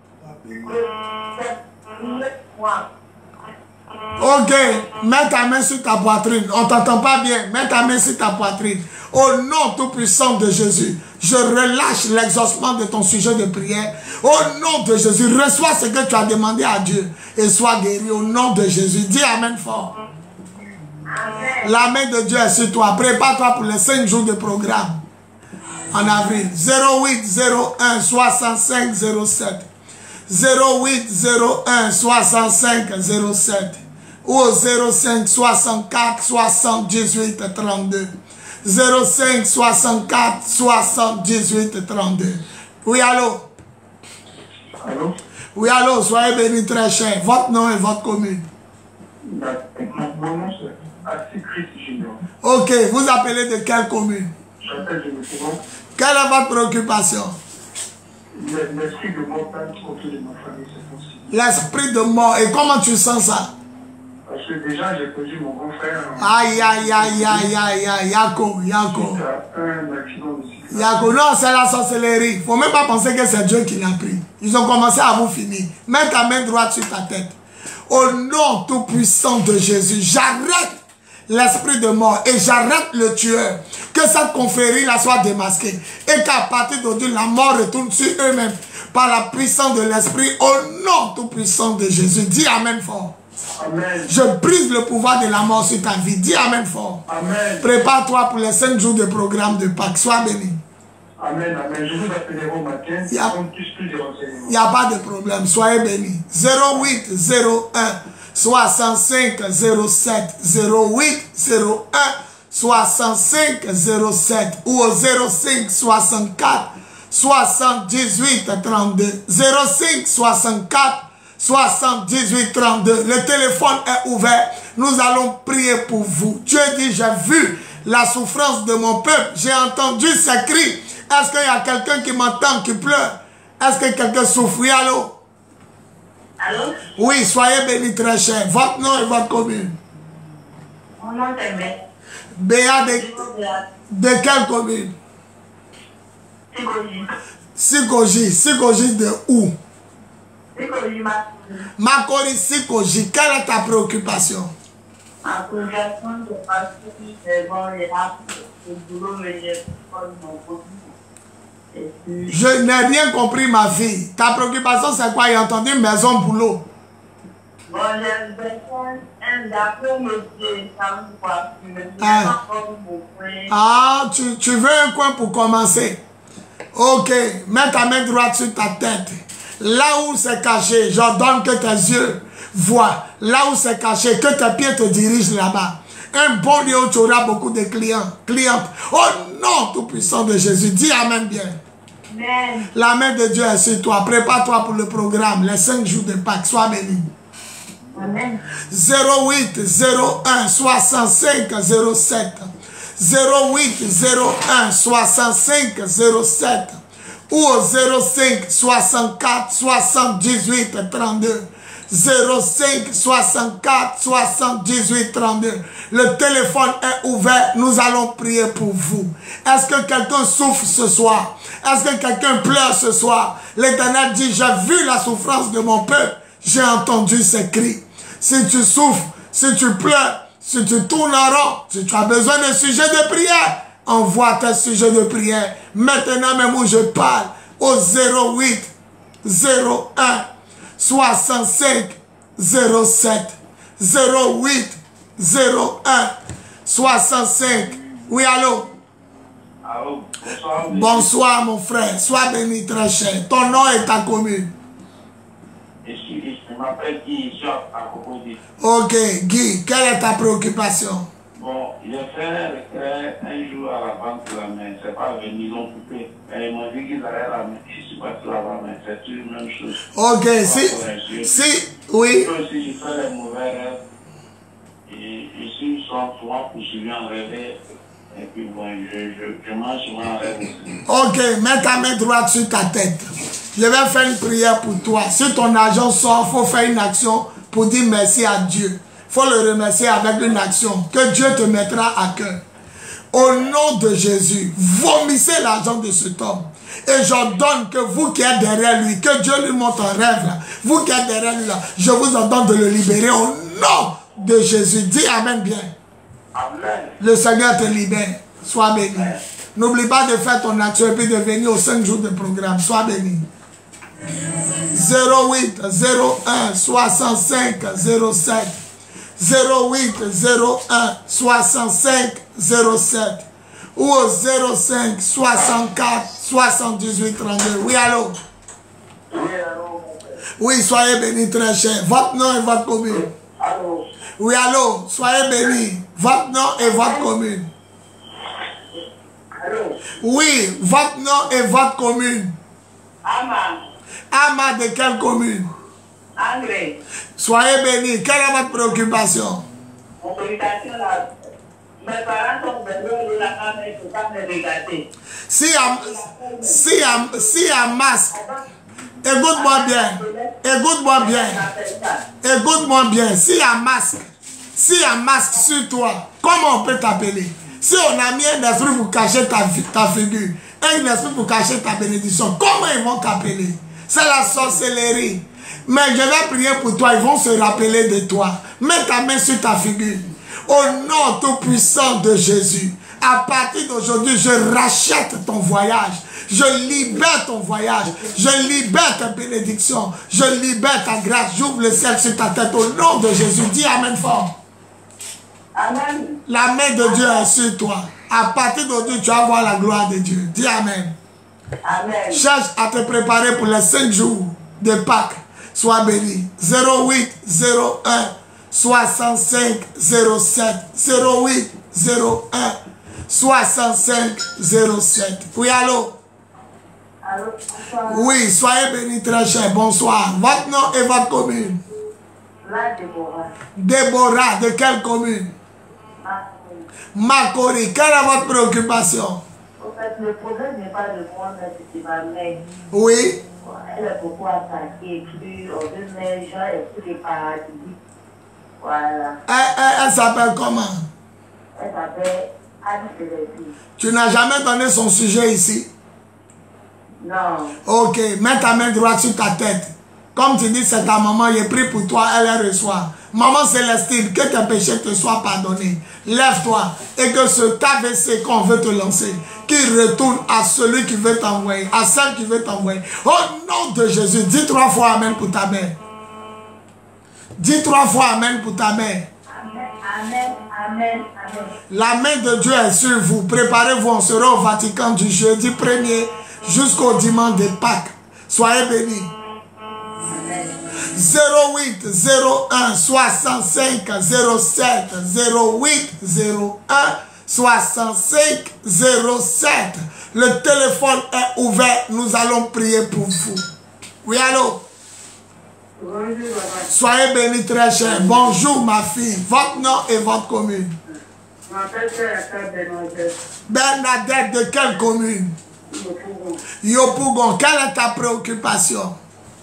S1: Ok, mets ta main sur ta poitrine. On ne t'entend pas bien. Mets ta main sur ta poitrine. Au nom tout-puissant de Jésus, je relâche l'exaucement de ton sujet de prière. Au nom de Jésus, reçois ce que tu as demandé à Dieu et sois guéri au nom de Jésus. Dis Amen fort. Amen. La main de Dieu est sur toi. Prépare-toi pour les cinq jours de programme en avril. zéro huit zéro un soixante-cinq zéro sept. zéro huit zéro un soixante-cinq zéro sept. Ou au zéro cinq soixante-quatre soixante-dix-huit trente-deux. zéro cinq soixante-quatre soixante-dix-huit trente-deux. Oui, allô?
S8: Allô?
S1: Oui, allô, soyez bénis très cher. Votre nom et votre commune.
S8: Mon nom c'est Assis Junior.
S1: Ok, vous appelez de quelle commune?
S8: J'appelle de Mousseron.
S1: Quelle est votre préoccupation?
S8: L'esprit de mort contre de ma famille, c'est possible.
S1: L'esprit de mort. Et comment tu sens ça?
S8: Parce que déjà, j'ai perdu mon grand frère.
S1: Aïe, aïe, aïe, aïe, aïe, aïe, Yako, Yako.
S8: Un accident de cyclone.
S1: Yako, non, c'est la sorcellerie. Il ne faut même pas penser que c'est Dieu qui l'a pris. Ils ont commencé à vous finir. Mets ta main droite sur ta tête. Au nom tout-puissant de Jésus, j'arrête l'esprit de mort et j'arrête le tueur. Que cette confrérie-là soit démasquée. Et qu'à partir d'aujourd'hui, la mort retourne sur eux-mêmes. Par la puissance de l'esprit, au nom tout-puissant de Jésus. Dis Amen fort.
S8: Amen.
S1: Je brise le pouvoir de la mort sur ta vie. Dis Amen fort.
S8: Amen.
S1: Prépare-toi pour les cinq jours de programme de Pâques. Sois béni.
S8: Amen, amen. Je vous appellerai au matin.
S1: Il y a,
S8: plus de renseignements.
S1: Il n'y a pas de problème. Soyez bénis. zéro huit zéro un soixante-cinq zéro sept. zéro huit zéro un soixante-cinq zéro sept. Ou au zéro cinq soixante-quatre soixante-dix-huit trente-deux. zéro cinq soixante-quatre soixante-dix-huit trente-deux. Le téléphone est ouvert. Nous allons prier pour vous. Dieu dit, j'ai vu la souffrance de mon peuple. J'ai entendu ses cris. Est-ce qu'il y a quelqu'un qui m'entend, qui pleure? Est-ce que quelqu'un souffre? Oui, allô?
S7: Allô?
S1: Oui, soyez bénis très cher. Votre nom et votre commune?
S7: Mon nom est Béa.
S1: Béa de, de quelle commune?
S7: Sikoji.
S1: Sikoji. Sikoji de où?
S7: Sikoji, Makori.
S1: Makori, Sikoji. Quelle est ta préoccupation?
S7: Ma préoccupation, c'est parce que c'est bon, les rats, le boulot, mais j'ai pas mon produit.
S1: Je n'ai rien compris, ma fille. Ta préoccupation, c'est quoi? Il a entendu maison, boulot.
S7: Bon, j'ai besoin d'un d'après-midi, ça me voit plus.
S1: Ah, ah tu, tu veux un coin pour commencer? Ok, mets ta main droite sur ta tête. Là où c'est caché, j'ordonne que tes yeux voient. Là où c'est caché, que tes pieds te dirigent là-bas. Un bon lieu où tu auras beaucoup de clients, clientes. Oh non, tout-puissant de Jésus, dis Amen bien.
S7: Amen.
S1: La main de Dieu est sur toi. Prépare-toi pour le programme, les cinq jours de Pâques. Sois béni.
S7: Amen.
S1: zéro huit zéro un soixante-cinq zéro sept zéro huit zéro un soixante-cinq zéro sept ou au zéro cinq soixante-quatre soixante-dix-huit trente-deux zéro cinq soixante-quatre soixante-dix-huit trente-deux. Le téléphone est ouvert, nous allons prier pour vous. Est-ce que quelqu'un souffre ce soir? Est-ce que quelqu'un pleure ce soir? L'Éternel dit, j'ai vu la souffrance de mon peuple, j'ai entendu ses cris. Si tu souffres, si tu pleures, si tu tournes en rond, si tu as besoin de sujets de prière, envoie tes sujets de prière. Maintenant même où je parle, au zéro huit zéro un soixante-cinq zéro sept zéro huit zéro un soixante-cinq. Oui, allô?
S6: Allô, bonsoir.
S1: Bonsoir, mon frère. Sois béni, très cher. Ton nom et ta commune.
S6: Ici, je m'appelle Guy, je suis à Cocody.
S1: Ok, Guy, quelle est ta préoccupation?
S6: Bon, j'ai fait un retrait un jour à la banque là, mais c'est pas venu, ils ont coupé. Et ils m'ont dit qu'ils allaient ramener. Je suis parti là-bas, mais c'est une même chose.
S1: Ok, si, si, oui.
S6: Moi aussi, je fais les mauvais rêves. Et je suis souvent poursuivi en rêve. Et puis bon, je, je, je mange souvent en rêve aussi.
S1: Ok, mets ta main droite sur ta tête. Je vais faire une prière pour toi. Si ton argent sort, il faut faire une action pour dire merci à Dieu. Il faut le remercier avec une action que Dieu te mettra à cœur. Au nom de Jésus, vomissez l'argent de cet homme. Et j'ordonne que vous qui êtes derrière lui, que Dieu lui montre un rêve là. Vous qui êtes derrière lui là, je vous ordonne de le libérer au nom de Jésus. Dis Amen bien.
S6: Amen.
S1: Le Seigneur te libère. Sois béni. N'oublie pas de faire ton action et puis de venir aux cinq jours de programme. Sois béni. zéro huit zéro un soixante-cinq zéro sept zéro huit zéro un soixante-cinq zéro sept ou au zéro cinq soixante-quatre soixante-dix-huit trente-deux. Oui, allô?
S6: Oui, allô, mon père.
S1: Oui, soyez bénis, très cher. Votre nom et votre commune.
S6: Allô?
S1: Oui, allô? Soyez bénis. Votre nom et votre commune.
S6: Allô?
S1: Oui, votre nom et votre commune.
S7: Ama.
S1: Ama de quelle commune?
S7: André.
S1: Soyez bénis. Quelle est votre préoccupation?
S7: Mon préoccupation là. Mes parents sont venus de la femme et je ne peux pas me regarder.
S1: Si à, si à, si à masque, écoute-moi bien, écoute-moi bien, écoute-moi bien, si à masque, si à masque sur toi, comment on peut t'appeler? Si on a mis un esprit pour cacher ta, ta figure, un esprit pour cacher ta bénédiction, comment ils vont t'appeler? C'est la sorcellerie. Mais je vais prier pour toi, ils vont se rappeler de toi. Mets ta main sur ta figure. Au nom tout-puissant de Jésus, à partir d'aujourd'hui, je rachète ton voyage. Je libère ton voyage. Je libère ta bénédiction. Je libère ta grâce. J'ouvre le ciel sur ta tête. Au nom de Jésus, dis Amen fort.
S7: Amen.
S1: La main de Dieu est sur toi. À partir d'aujourd'hui, tu vas voir la gloire de Dieu. Dis Amen.
S7: Amen.
S1: Cherche à te préparer pour les cinq jours de Pâques. Sois béni. zéro huit zéro un soixante-cinq zéro sept zéro huit zéro un soixante-cinq zéro sept. Oui, allô?
S7: Allô, bonsoir.
S1: Oui, soyez bénis, très cher. Bonsoir. Votre nom et votre commune?
S7: Là, Déborah.
S1: Déborah, de quelle commune? Makori. Quelle est votre préoccupation?
S7: En fait, le problème n'est pas de moi, mais c'est ma mère.
S1: Oui.
S7: Elle est beaucoup attaquée, et puis on veut mettre les gens et tous les paradis. Voilà.
S1: Elle, elle, elle s'appelle comment?
S7: Elle s'appelle Anne Célestine.
S1: Tu n'as jamais donné son sujet ici?
S7: Non.
S1: Ok, mets ta main droite sur ta tête. Comme tu dis, c'est ta maman, il est pris pour toi, elle les reçoit. Maman Célestine, que tes péchés te soient pardonnés. Lève-toi et que ce A V C qu'on veut te lancer, qu'il retourne à celui qui veut t'envoyer, à celle qui veut t'envoyer. Au nom de Jésus, dis trois fois Amen pour ta mère. Dis trois fois Amen pour ta mère.
S7: Amen, amen, amen, amen.
S1: La main de Dieu est sur vous. Préparez-vous, on sera au Vatican du jeudi premier jusqu'au dimanche de Pâques. Soyez bénis. zéro huit zéro un soixante-cinq zéro sept zéro huit zéro un soixante-cinq zéro sept. Le téléphone est ouvert. Nous allons prier pour vous. Oui, allô? Soyez bénis très cher. Bonjour ma fille. Votre nom et votre commune.
S7: Je m'appelle Bernadette.
S1: Bernadette, de quelle commune? Yopougon. Quelle est ta préoccupation?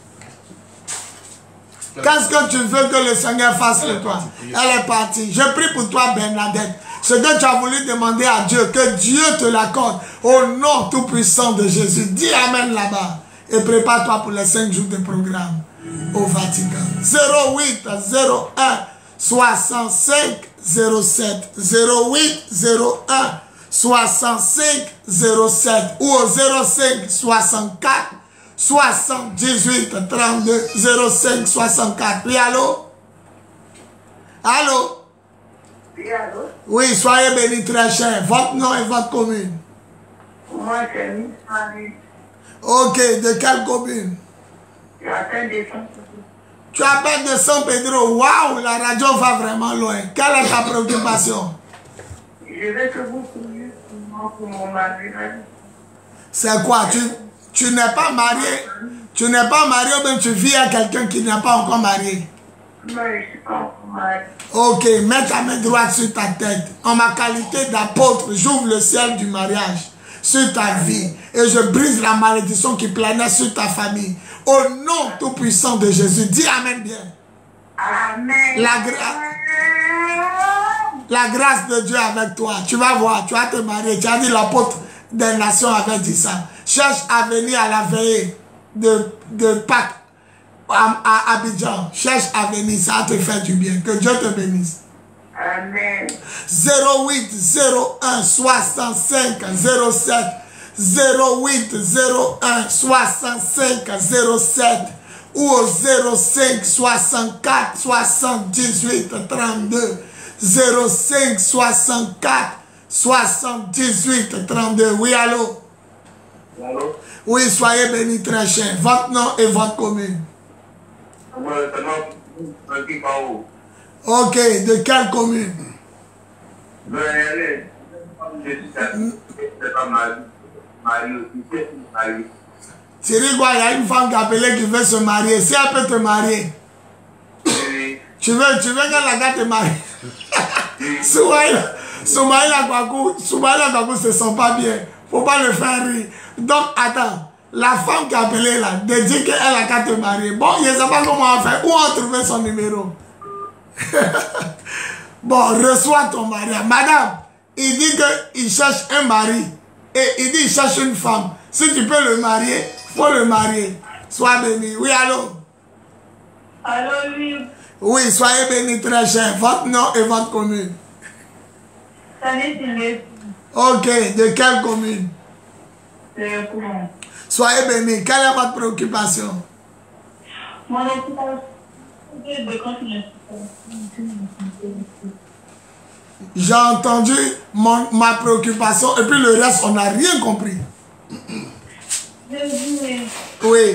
S1: Qu'est-ce que tu veux que le Seigneur fasse de toi? Elle est partie. Je prie pour toi, Bernadette. Ce que tu as voulu demander à Dieu, que Dieu te l'accorde au nom tout-puissant de Jésus. Dis Amen là-bas. Et prépare-toi pour les cinq jours de programme au Vatican. zéro huit zéro un soixante-cinq zéro sept zéro huit zéro un soixante-cinq zéro sept ou au zéro cinq soixante-quatre soixante-dix-huit trente-deux zéro cinq soixante-quatre. Oui, allô? Allô?
S7: Oui, allô?
S1: Oui, soyez bénis très cher. Votre nom et votre commune.
S7: Moi, c'est Miss Marie.
S1: Ok, de quelle commune?
S7: J'appelle des gens.
S1: Tu appelles de San Pedro. Waouh, la radio va vraiment loin. Quelle est ta préoccupation?
S7: Je veux que vous priez pour moi, pour mon mariage.
S1: C'est quoi? Tu, tu n'es pas marié? Tu n'es pas marié ou bien tu vis à quelqu'un qui n'est pas encore marié?
S7: Non, je ne suis pas encore mariée.
S1: Ok, mets ta main droite sur ta tête. En ma qualité d'apôtre, j'ouvre le ciel du mariage sur ta vie et je brise la malédiction qui planait sur ta famille. Au nom tout-puissant de Jésus, dis Amen bien.
S7: Amen.
S1: La, gra la grâce de Dieu avec toi. Tu vas voir, tu vas te marier. Tu as dit l'apôtre des nations avait dit ça. Cherche à venir à la veillée de, de Pâques à, à Abidjan. Cherche à venir, ça va te faire du bien. Que Dieu te bénisse.
S7: Amen.
S1: zéro huit zéro un soixante-cinq zéro sept zéro huit zéro un soixante-cinq zéro sept ou au zéro cinq soixante-quatre soixante-dix-huit trente-deux zéro cinq soixante-quatre soixante-dix-huit trente-deux. Oui, allô?
S6: Allô?
S1: Oui, soyez bénis très cher. Votre nom et votre commune.
S6: Moi, c'est non, un petit haut.
S1: Ok, de quelle commune?
S6: Je vais aller. Je suis pas marié. Marié aussi, c'est marié.
S1: Thierry, quoi, il y a une femme qui a appelé qui veut se marier. Si elle peut te marier,
S6: Oui.
S1: tu veux, tu veux que la gars te marie. Soumaïla, Soumaïla Kwaku, Soumaïla Kwaku se sent pas bien. Faut pas le faire rire. Donc, attends. La femme qui a appelé là, de dire qu'elle a qu'à te marier. Bon, je ne sais pas comment on fait. Où on trouver son numéro? Bon, reçois ton mariage. Madame, il dit qu'il cherche un mari. Et il dit qu'il cherche une femme. Si tu peux le marier, il faut le marier. Sois béni. Oui, allô?
S7: Allô, oui.
S1: Oui, soyez bénis très cher. Votre nom et votre commune.
S7: Salut, c'est
S1: Ok, de quelle commune?
S7: le courant.
S1: Soyez bénis. Quelle est votre préoccupation?
S7: Mon occupation de continuer.
S1: J'ai entendu mon, ma préoccupation et puis le reste, on n'a rien compris. Oui.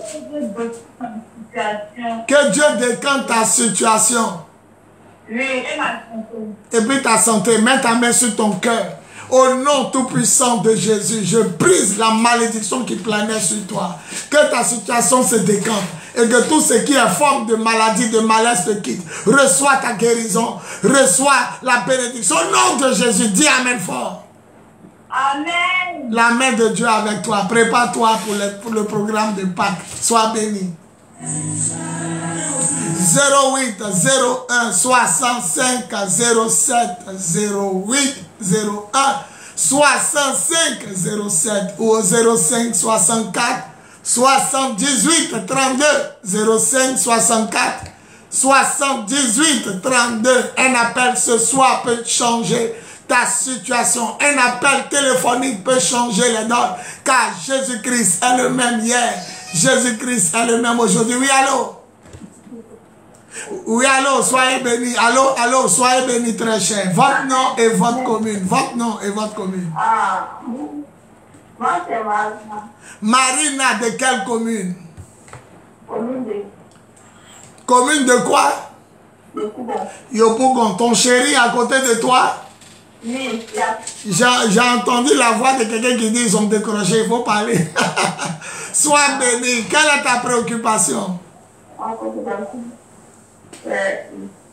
S1: Que Dieu décante ta situation.
S7: Oui, et ma santé.
S1: Et puis ta santé, mets ta main sur ton cœur. Au nom tout-puissant de Jésus, je brise la malédiction qui planait sur toi. Que ta situation se décante et que tout ce qui est forme de maladie, de malaise te quitte. Reçois ta guérison, reçois la bénédiction. Au nom de Jésus, dis Amen fort.
S7: Amen.
S1: La main de Dieu avec toi. Prépare-toi pour le, pour le programme de Pâques. Sois béni. zéro huit zéro un soixante-cinq zéro sept zéro huit zéro un soixante-cinq zéro sept ou au zéro cinq soixante-quatre soixante-dix-huit trente-deux zéro cinq soixante-quatre soixante-dix-huit trente-deux. Un appel ce soir peut changer ta situation. Un appel téléphonique peut changer les donnes. Car Jésus-Christ est le même hier. Jésus-Christ est le même aujourd'hui. Oui, allô? Oui, allô, soyez bénis. Allô, allô, soyez bénis très cher. Votre nom et votre commune. Votre nom et votre commune.
S7: Ah, moi c'est Marina.
S1: Marina, de quelle commune?
S7: Commune de...
S1: Commune de quoi?
S7: de Kougon.
S1: Yopougon, ton chéri à côté de toi?
S7: Oui, il y a...
S1: J'ai entendu la voix de quelqu'un qui dit ils ont décroché, il faut parler. Sois béni. Quelle est ta préoccupation?
S7: En préoccupation. C'est...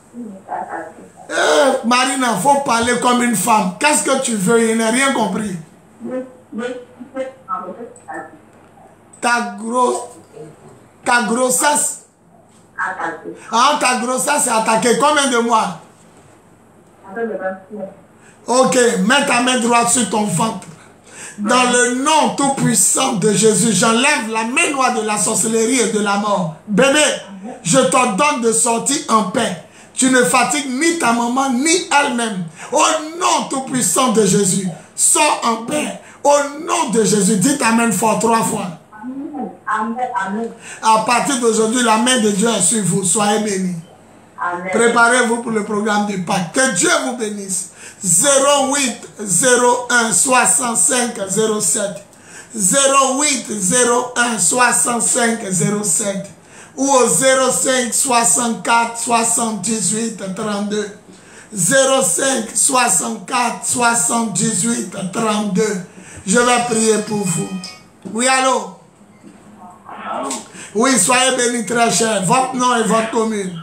S1: Eh, Marina, il faut parler comme une femme. Qu'est-ce que tu veux? Je n'ai rien compris. Ta, gros... ta grossesse. Ah, ta grossesse est attaquée. Combien de mois? Ok, mets ta main droite sur ton ventre. Dans le nom tout puissant de Jésus, j'enlève la main noire de la sorcellerie et de la mort. Bébé, je t'ordonne de sortir en paix. Tu ne fatigues ni ta maman ni elle-même. Au nom tout puissant de Jésus, sors en paix. Au nom de Jésus, dis amen fort trois fois.
S7: Amen, amen.
S1: À partir d'aujourd'hui, la main de Dieu est sur vous. Soyez bénis. Préparez-vous pour le programme du Pâques. Que Dieu vous bénisse. zéro huit zéro un soixante-cinq zéro sept zéro huit zéro un soixante-cinq zéro sept ou au zéro cinq soixante-quatre soixante-dix-huit trente-deux zéro cinq soixante-quatre soixante-dix-huit trente-deux. Je vais prier pour vous. Oui, allô? Oui, soyez bénis très cher. Votre nom et votre commune.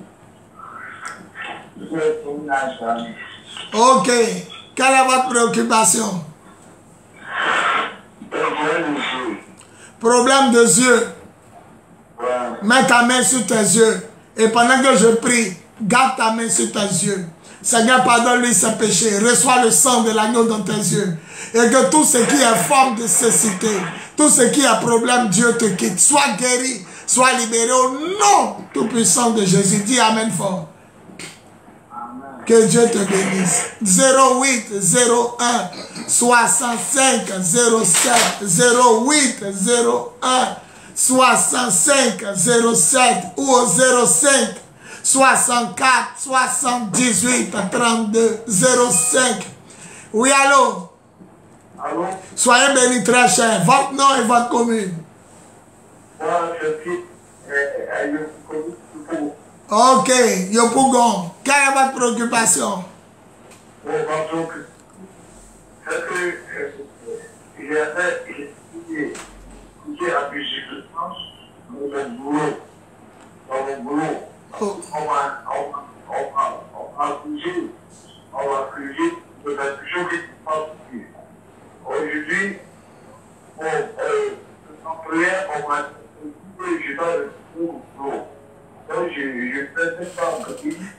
S1: Ok. Quelle est votre préoccupation? Problème de yeux. Mets ta main sur tes yeux. Et pendant que je prie, garde ta main sur tes yeux. Seigneur, pardonne-lui ses péchés. Reçois le sang de l'agneau dans tes yeux. Et que tout ce qui est forme de cécité, tout ce qui est problème, Dieu te quitte. Sois guéri, sois libéré au nom tout puissant de Jésus. Dis amen fort. Que Dieu te bénisse. zéro huit zéro un soixante-cinq zéro sept zéro huit zéro un soixante-cinq zéro sept ou au zéro cinq soixante-quatre soixante-dix-huit trente-deux zéro cinq. Oui, allô?
S8: Allô?
S1: Soyez bénis très cher. Votre nom et votre commune.
S8: Moi, je suis à Yopougon.
S1: Ok, Yopougon. Quelle est votre préoccupation?
S8: Bon, donc, c'est que j'ai fait, j'ai écouté abusivement dans mon boulot. Dans mon boulot.
S1: Oh.
S8: On va, on va, on va, on va accuser, on va accuser de la question qui ne passe plus. Aujourd'hui, on, euh, en prière, on m'a dit que je dois le boulot. Donc, je ne fais pas encore.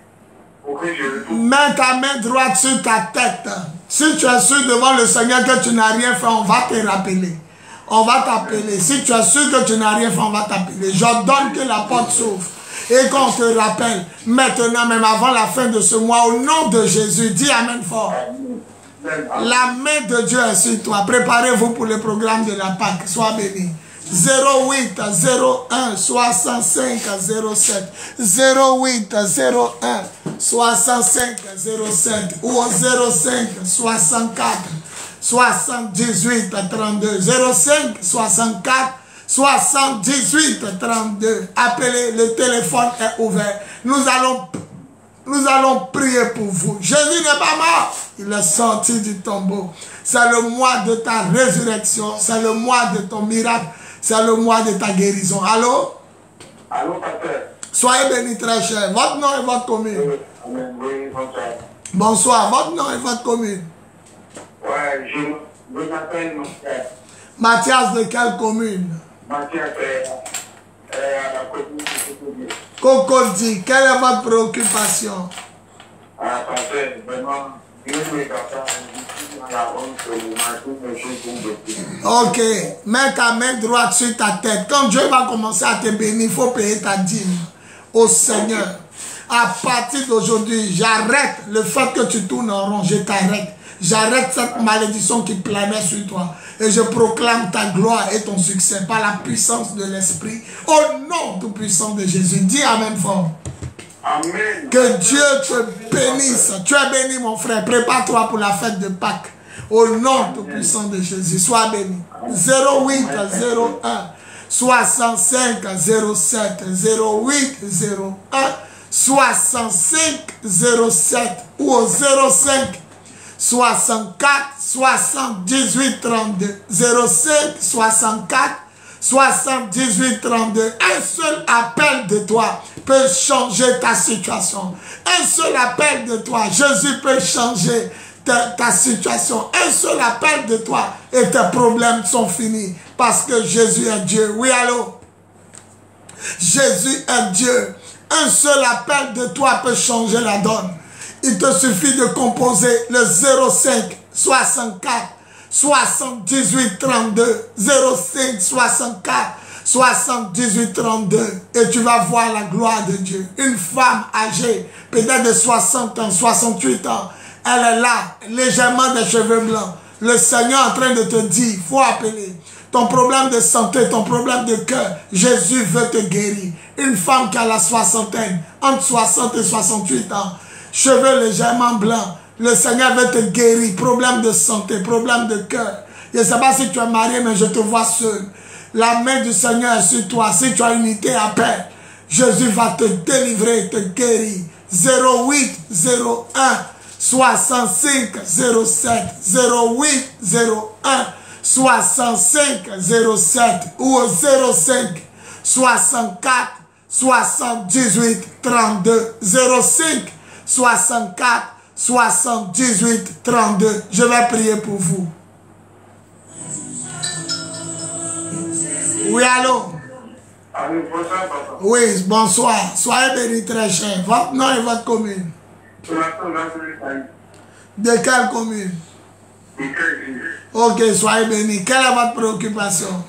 S1: Mets ta main droite sur ta tête. Si tu es sûr devant le Seigneur que tu n'as rien fait, on va te rappeler. On va t'appeler. Si tu es sûr que tu n'as rien fait, on va t'appeler. J'ordonne que la porte s'ouvre. Et qu'on te rappelle, maintenant, même avant la fin de ce mois, au nom de Jésus, dis amen fort. La main de Dieu est sur toi. Préparez-vous pour le programme de la Pâque. Sois béni. zéro huit zéro un soixante-cinq zéro sept zéro huit zéro un soixante-cinq zéro sept ou au zéro cinq soixante-quatre soixante-dix-huit trente-deux zéro cinq soixante-quatre soixante-dix-huit trente-deux. Appelez, le téléphone est ouvert. Nous allons nous allons prier pour vous. Jésus n'est pas mort, il est sorti du tombeau. C'est le mois de ta résurrection, c'est le mois de ton miracle. C'est le mois de ta guérison. Allô?
S8: Allô, pasteur.
S1: Soyez bénis très cher. Votre nom et votre commune.
S8: Amen. Oui, bonsoir.
S1: Bonsoir. Votre nom et votre commune.
S8: Ouais, je, je m'appelle Mathias.
S1: Mathias de quelle commune?
S8: Mathias est à la commune de Cocody.
S1: Cocody. Quelle est votre préoccupation?
S8: Ah, pasteur, vraiment, Dieu est capable.
S1: Ok, mets ta main droite sur ta tête. Quand Dieu va commencer à te bénir, il faut payer ta dîme au Seigneur. À partir d'aujourd'hui, j'arrête le fait que tu tournes en rond, je t'arrête. J'arrête cette malédiction qui planait sur toi. Et je proclame ta gloire et ton succès par la puissance de l'Esprit. Au nom tout puissant de Jésus. Dis amen fort.
S8: Amen.
S1: Que Dieu te bénisse. Tu es béni, mon frère. Prépare-toi pour la fête de Pâques. Au nom tout puissant de Jésus. Sois béni. zéro huit zéro un soixante-cinq zéro sept zéro huit zéro un soixante-cinq zéro sept ou au zéro cinq soixante-quatre soixante-dix-huit trente-deux zéro cinq soixante-quatre soixante-dix-huit trente-deux. Un seul appel de toi peut changer ta situation. Un seul appel de toi, Jésus peut changer ta, ta situation. Un seul appel de toi et tes problèmes sont finis. Parce que Jésus est Dieu. Oui, allô? Jésus est Dieu. Un seul appel de toi peut changer la donne. Il te suffit de composer le zéro cinq soixante-quatre soixante-dix-huit trente-deux zéro cinq soixante-quatre soixante-dix-huit trente-deux et tu vas voir la gloire de Dieu. Une femme âgée, peut-être de soixante ans, soixante-huit ans, elle est là, légèrement des cheveux blancs. Le Seigneur est en train de te dire, il faut appeler. Ton problème de santé, ton problème de cœur, Jésus veut te guérir. Une femme qui a la soixantaine, entre soixante et soixante-huit ans, cheveux légèrement blancs, le Seigneur veut te guérir. Problème de santé, problème de cœur. Je ne sais pas si tu es marié, mais je te vois seul. La main du Seigneur est sur toi. Si tu as unité à paix, Jésus va te délivrer, te guérir. zéro huit zéro un soixante-cinq zéro sept zéro huit zéro un soixante-cinq zéro sept ou au zéro cinq soixante-quatre soixante-dix-huit trente-deux zéro cinq soixante-quatre soixante-dix-huit trente-deux. Je vais prier pour vous. Oui, allô?
S8: Allô, bonsoir, papa.
S1: Oui, bonsoir. Soyez bénis, très cher. Votre nom et votre commune? De quelle commune? Ok, soyez bénis. Quelle est votre préoccupation?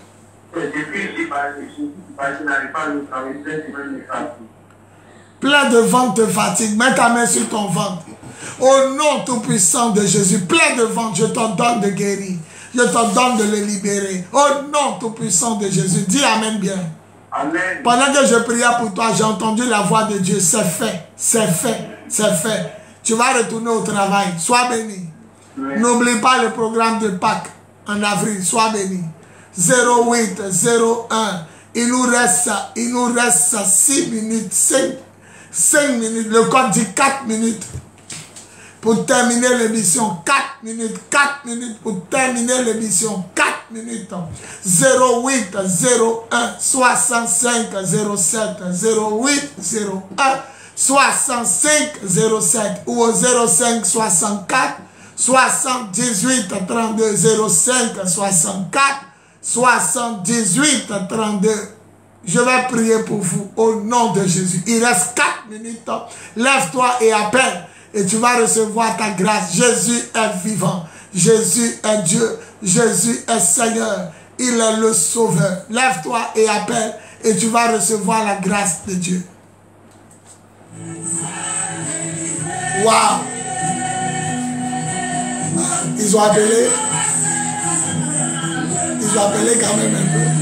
S1: Plein de ventre te fatigue. Mets ta main sur ton ventre. Au nom tout-puissant de Jésus, plein de ventre, je te donne de guérir. Je te donne de le libérer. Au nom tout-puissant de Jésus. Dis Amen bien.
S8: Amen.
S1: Pendant que je priais pour toi, j'ai entendu la voix de Dieu. C'est fait, c'est fait, c'est fait. Tu vas retourner au travail. Sois béni. N'oublie pas le programme de Pâques en avril. Sois béni. zéro huit zéro un. Il nous reste, il nous reste six minutes, cinq, cinq minutes. Le code dit quatre minutes. Pour terminer l'émission, quatre minutes, quatre minutes pour terminer l'émission, quatre minutes. zéro huit zéro un soixante-cinq zéro sept zéro huit zéro un soixante-cinq zéro sept ou au zéro cinq soixante-quatre soixante-dix-huit trente-deux zéro cinq soixante-quatre soixante-dix-huit trente-deux. Je vais prier pour vous au nom de Jésus. Il reste quatre minutes. Lève-toi et appelle. Et tu vas recevoir ta grâce. Jésus est vivant. Jésus est Dieu. Jésus est Seigneur. Il est le Sauveur. Lève-toi et appelle. Et tu vas recevoir la grâce de Dieu. Waouh! Ils ont appelé. Ils ont appelé quand même un peu.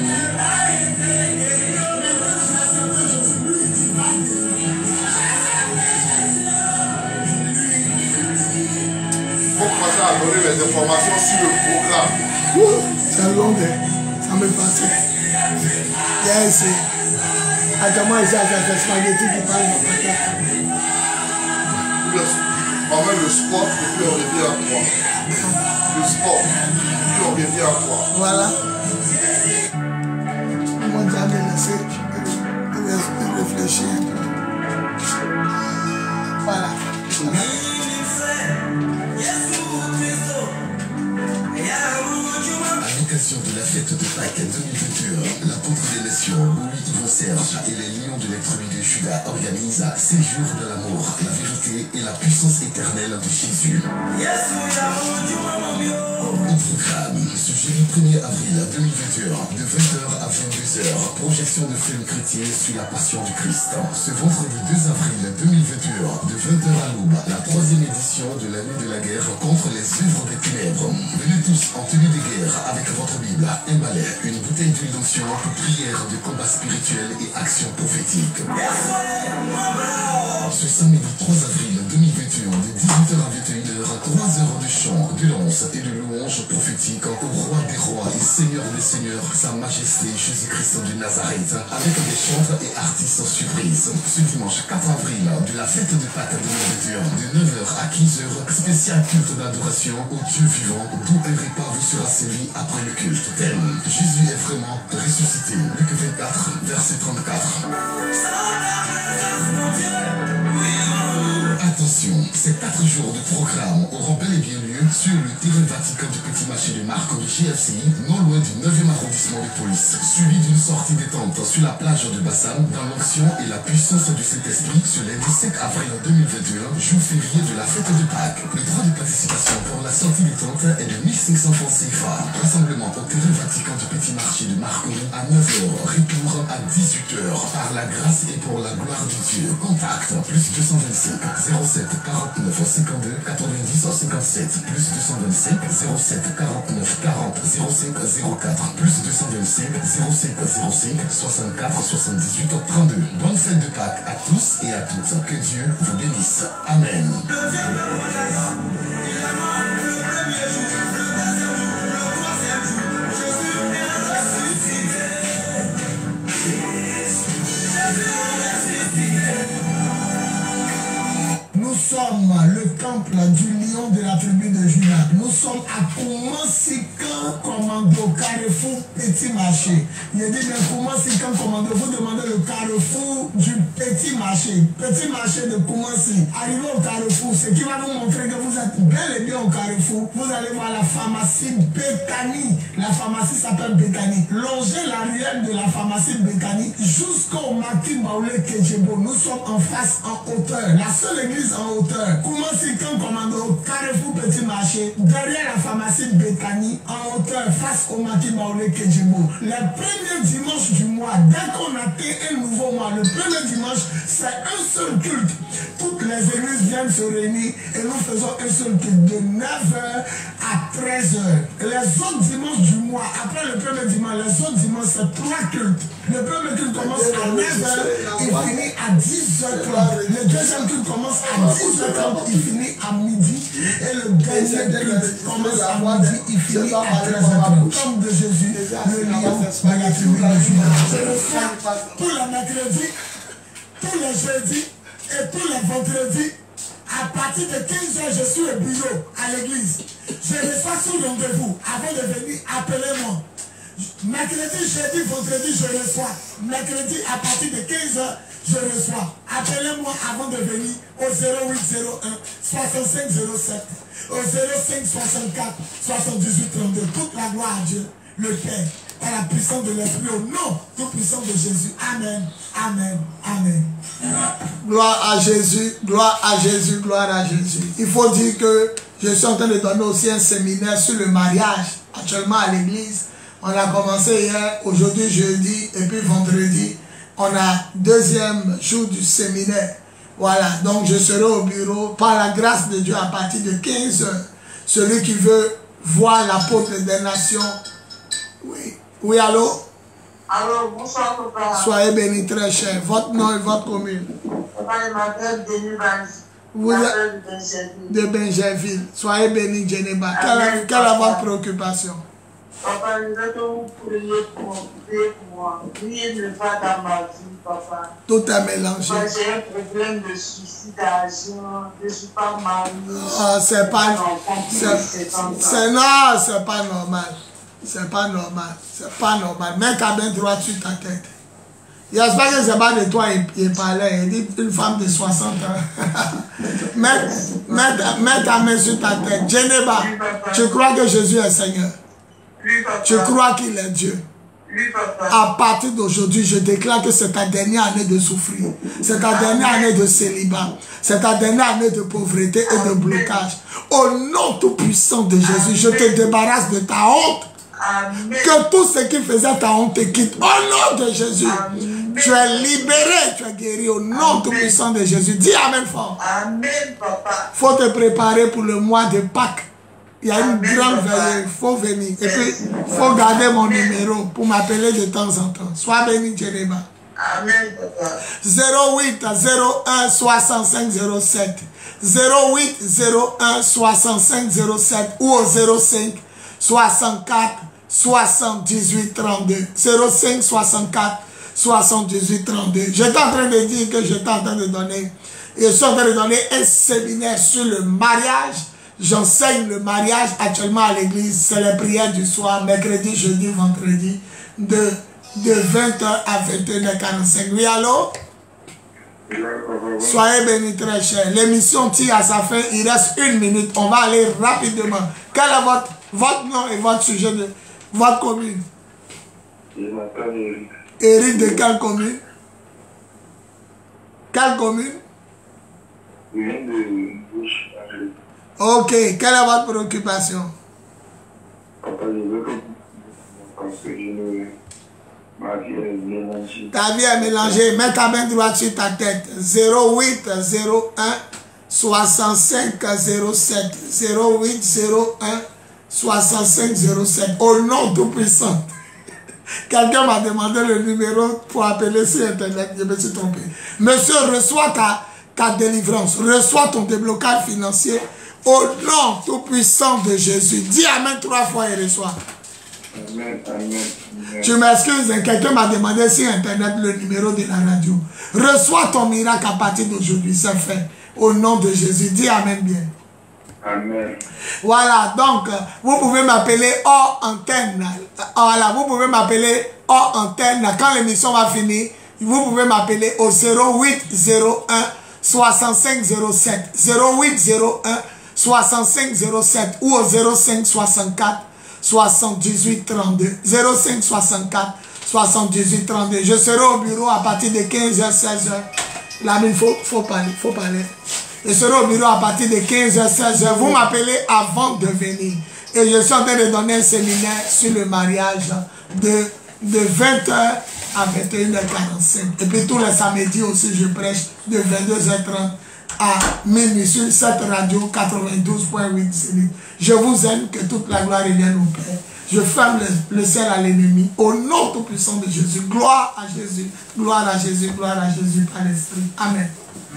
S5: Il faut commencer à donner les informations sur le programme.
S1: C'est long, ça me fatigue. Viens ici. Attends-moi ici, c'est spaghetti qui parle de patate.
S5: On met le sport et puis on revient à toi. Le sport, puis on revient à toi.
S1: Voilà. Comment dire de laisser réfléchir un peu. Voilà. Voilà.
S2: À l'occasion de la fête de Pâques deux mille vingt-deux, l'apôtre des nations, Louis Yvon Serge et les lions de l'être de Judas organisent Séjour de l'amour, la vérité et la puissance éternelle de Jésus. au programme. Ce jeudi premier avril deux mille vingt et un, de vingt heures à vingt-deux heures, projection de film chrétien sur la passion du Christ. Ce vendredi deux avril deux mille vingt et un, de vingt heures à l'aube, la troisième édition de la nuit de la guerre contre les œuvres des ténèbres. Venez tous en tenue de guerre avec votre Bible, un balai, une bouteille d'huile d'onction pour prière de combat spirituel et action prophétique. Ce samedi trois avril deux mille vingt et un, de dix-huit heures à vingt et une heures, trois heures de chant, de danse et de louange prophétique au roi des rois et seigneur des seigneurs, sa majesté Jésus-Christ de Nazareth, avec des chants et artistes surprises. Ce dimanche quatre avril, de la fête de Pâques deux mille vingt et un, de neuf heures à quinze heures, spécial culte d'adoration au Dieu vivant, d'où un repas vous sera servi après le culte. Thème: Jésus est vraiment ressuscité. Luc vingt-quatre, verset trente-quatre. Attention, ces quatre jours de programme auront bel et bien lieu sur le terrain Vatican du Petit Marché de Marco de G F C I, non loin du neuvième arrondissement de police, suivi d'une sortie détente sur la plage de Bassam, dans l'onction et la puissance du Saint-Esprit, sur le dix-sept avril deux mille vingt et un, jour férié de la fête de Pâques. Le droit de participation pour la sortie détente est de mille cinq cents francs C F A. Rassemblement au terrain Vatican du Petit Marché de Marco à neuf heures, retour à dix-huit heures, par la grâce et pour la gloire de Dieu. Contact plus deux cent vingt-cinq zéro sept quarante-neuf cinquante-deux quatre-vingt-dix cinquante-sept, plus deux cent vingt-cinq zéro sept quarante-neuf quarante zéro cinq zéro quatre, plus deux cent vingt-cinq zéro cinq zéro cinq soixante-quatre soixante-dix-huit trente-deux. Bonne fête de Pâques à tous et à toutes. Que Dieu vous bénisse. Amen.
S3: Nous sommes le temple du lion de la tribu de Juda. Nous sommes à Koumansikan Commando, Carrefour Petit Marché. Il a dit, mais Koumansikan Commando, vous demandez le carrefour du Petit Marché. Petit Marché de Koumansi. Arrivez au carrefour, ce qui va vous montrer que vous êtes bel et bien au carrefour. Vous allez voir la pharmacie Bécani. La pharmacie s'appelle Bécani. Longez l'arrière de la pharmacie Bécani jusqu'au Martin Baoulé Kejebo. Nous sommes en face, en hauteur. La seule église en hauteur. Koumansikan Commando, Carrefour Petit Marché, derrière la pharmacie Bécani, en hauteur, face au Martin Baoulé Kejebo. Le premier dimanche du mois, dès qu'on atteint un nouveau mois, le premier dimanche, c'est un seul culte. Toutes les églises viennent se réunir et nous faisons un seul culte de neuf heures à treize heures. Les autres dimanches du mois, après le premier dimanche, les autres dimanches, c'est trois cultes. Le premier culte commence à neuf heures, il finit à dix heures trente. Le deuxième culte commence à dix heures trente, il finit à midi. Et le dernier culte commence à midi, il finit à treize heures trente. Comme de Jésus, le lion de la tribu de Juda. Je reçois tous les mercredis, tous les jeudis et tous les vendredis. À partir de quinze heures, je suis au bureau à l'église. Je reçois sous rendez-vous. Avant de venir, appelez-moi. Mercredi, jeudi, vendredi, je reçois. Mercredi, à partir de quinze heures, je reçois. Appelez-moi avant de venir au zéro huit zéro un soixante-cinq zéro sept, au zéro cinq soixante-quatre soixante-dix-huit trente-deux. Toute la gloire à Dieu, le Père, par la puissance de l'Esprit, au nom tout puissant de Jésus. Amen, amen, amen.
S1: Gloire à Jésus, gloire à Jésus, gloire à Jésus. Il faut dire que je suis en train de donner aussi un séminaire sur le mariage, actuellement à l'église. On a commencé hier, aujourd'hui jeudi, et puis vendredi, on a deuxième jour du séminaire. Voilà, donc je serai au bureau, par la grâce de Dieu, à partir de quinze heures. Celui qui veut voir l'apôtre des nations. Oui, oui, allô?
S7: Allô, bonsoir, papa.
S1: Soyez bénis, très cher. Votre nom et votre commune.
S7: Papa, je m'appelle Denis Banzi.
S1: Vous êtes de Benjerville. Soyez bénis, Geneva. Quelle, quelle est votre préoccupation?
S7: Papa, je vais te vous prier pour, prier pour moi. Priez ne pas dans ma vie, papa.
S1: Tout est mélangé.
S7: Moi, j'ai un problème de suicidation. Je ne suis pas mariée.
S1: Oh, c'est pas... C'est non, c'est pas normal. C'est pas normal. C'est pas normal. Mets ta main droite sur ta tête. J'espère que c'est pas de toi il parlait. Il dit une femme de soixante ans. mets, mets, mets ta main sur ta tête. Geneva, tu crois que Jésus est Seigneur? Tu crois qu'il est Dieu? À partir d'aujourd'hui, je déclare que c'est ta dernière année de souffrir. C'est ta dernière année de célibat. C'est ta dernière année de pauvreté et de blocage. Au nom tout-puissant de Jésus, je te débarrasse de ta honte.
S7: Amen.
S1: Que tout ce qui faisait ta honte te quitte. Au nom de Jésus.
S7: Amen.
S1: Tu es libéré, tu es guéri. Au nom tout-puissant de Jésus. Dis Amen fort.
S7: Amen, papa.
S1: Il faut te préparer pour le mois de Pâques. Il y a une
S7: Amen,
S1: grande
S7: papa.
S1: veillée. Il faut venir. Et puis, il faut garder mon numéro pour m'appeler de temps en temps. Sois béni, Jéréma.
S7: Amen, papa.
S1: zéro huit zéro un soixante-cinq zéro sept. zéro huit zéro un soixante-cinq zéro sept ou au zéro cinq soixante-quatre soixante-dix-huit trente-deux. zéro cinq soixante-quatre soixante-dix-huit trente-deux. J'étais en train de dire que j'étais en train de donner. Et je suis en train de donner un séminaire sur le mariage. J'enseigne le mariage actuellement à l'église. C'est les prières du soir, mercredi, jeudi, vendredi, de, de vingt heures à vingt et une heures quarante-cinq. Oui, allô? Soyez bénis, très cher. L'émission tire à sa fin. Il reste une minute. On va aller rapidement. Quel est votre, votre nom et votre sujet de votre commune?
S6: Je m'appelle Eric.
S1: Eric de quelle commune? Quelle commune?
S6: Je viens de Bouche.
S1: Ok. Quelle est votre préoccupation?
S6: Papa, je veux que parce que je ne... Ma vie est mélangée.
S1: Ta vie est mélangée. Mets ta main droite sur ta tête. zéro huit zéro un soixante-cinq zéro sept. zéro huit zéro un soixante-cinq zéro sept. Au nom tout-puissant. Quelqu'un m'a demandé le numéro pour appeler sur Internet. Je me suis trompé. Monsieur, reçois ta, ta délivrance. Reçois ton déblocage financier. Au nom tout-puissant de Jésus. Dis Amen trois fois et reçois.
S6: Amen, amen, amen.
S1: Tu m'excuses, quelqu'un m'a demandé sur Internet le numéro de la radio. Reçois ton miracle à partir d'aujourd'hui, c'est fait. Au nom de Jésus, dis Amen bien.
S6: Amen.
S1: Voilà, donc, vous pouvez m'appeler hors antenne. Voilà, vous pouvez m'appeler hors antenne. Quand l'émission va finir, vous pouvez m'appeler au zéro huit zéro un soixante-cinq zéro sept. zéro huit zéro un soixante-cinq zéro sept ou au zéro cinq soixante-quatre soixante-dix-huit trente-deux. zéro cinq soixante-quatre soixante-dix-huit trente-deux. Je serai au bureau à partir de quinze heures, seize heures. Là, il faut, faut parler, faut parler. Je serai au bureau à partir de quinze heures, seize heures. Vous m'appelez avant de venir. Et je suis en train de donner un séminaire sur le mariage de, de vingt heures à vingt et une heures quarante-cinq. Et puis tous les samedis aussi, je prêche de vingt-deux heures trente à minuit sur cette radio quatre-vingt-douze point huit. Je vous aime, que toute la gloire revienne au Père. Je ferme le, le ciel à l'ennemi. Au nom tout-puissant de Jésus. Gloire à Jésus. Gloire à Jésus. Gloire à Jésus par l'Esprit. Amen.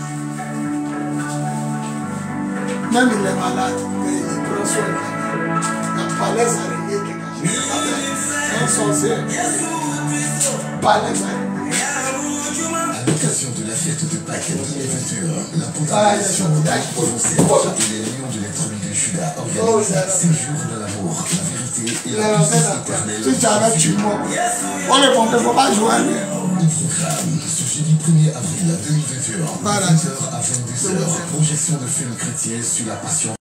S1: Même il est malade, il prend soin de lui. Il pas les araignées qui cachent. Un sorcier. Pas les araignées.
S2: À l'occasion de la fête de Pâques mille vingt et un, la Congrégation prononcée et les lions de la tribu de Juda organisent ces jours de l'amour, la vérité et la puissance éternelle.
S1: Si tu arrêtes, tu mens. On ne peut pas jouer à lui.
S2: Au programme, ce jeudi premier avril deux mille vingt et un, de vingt heures à vingt-deux heures, projection de films chrétiens sur la passion.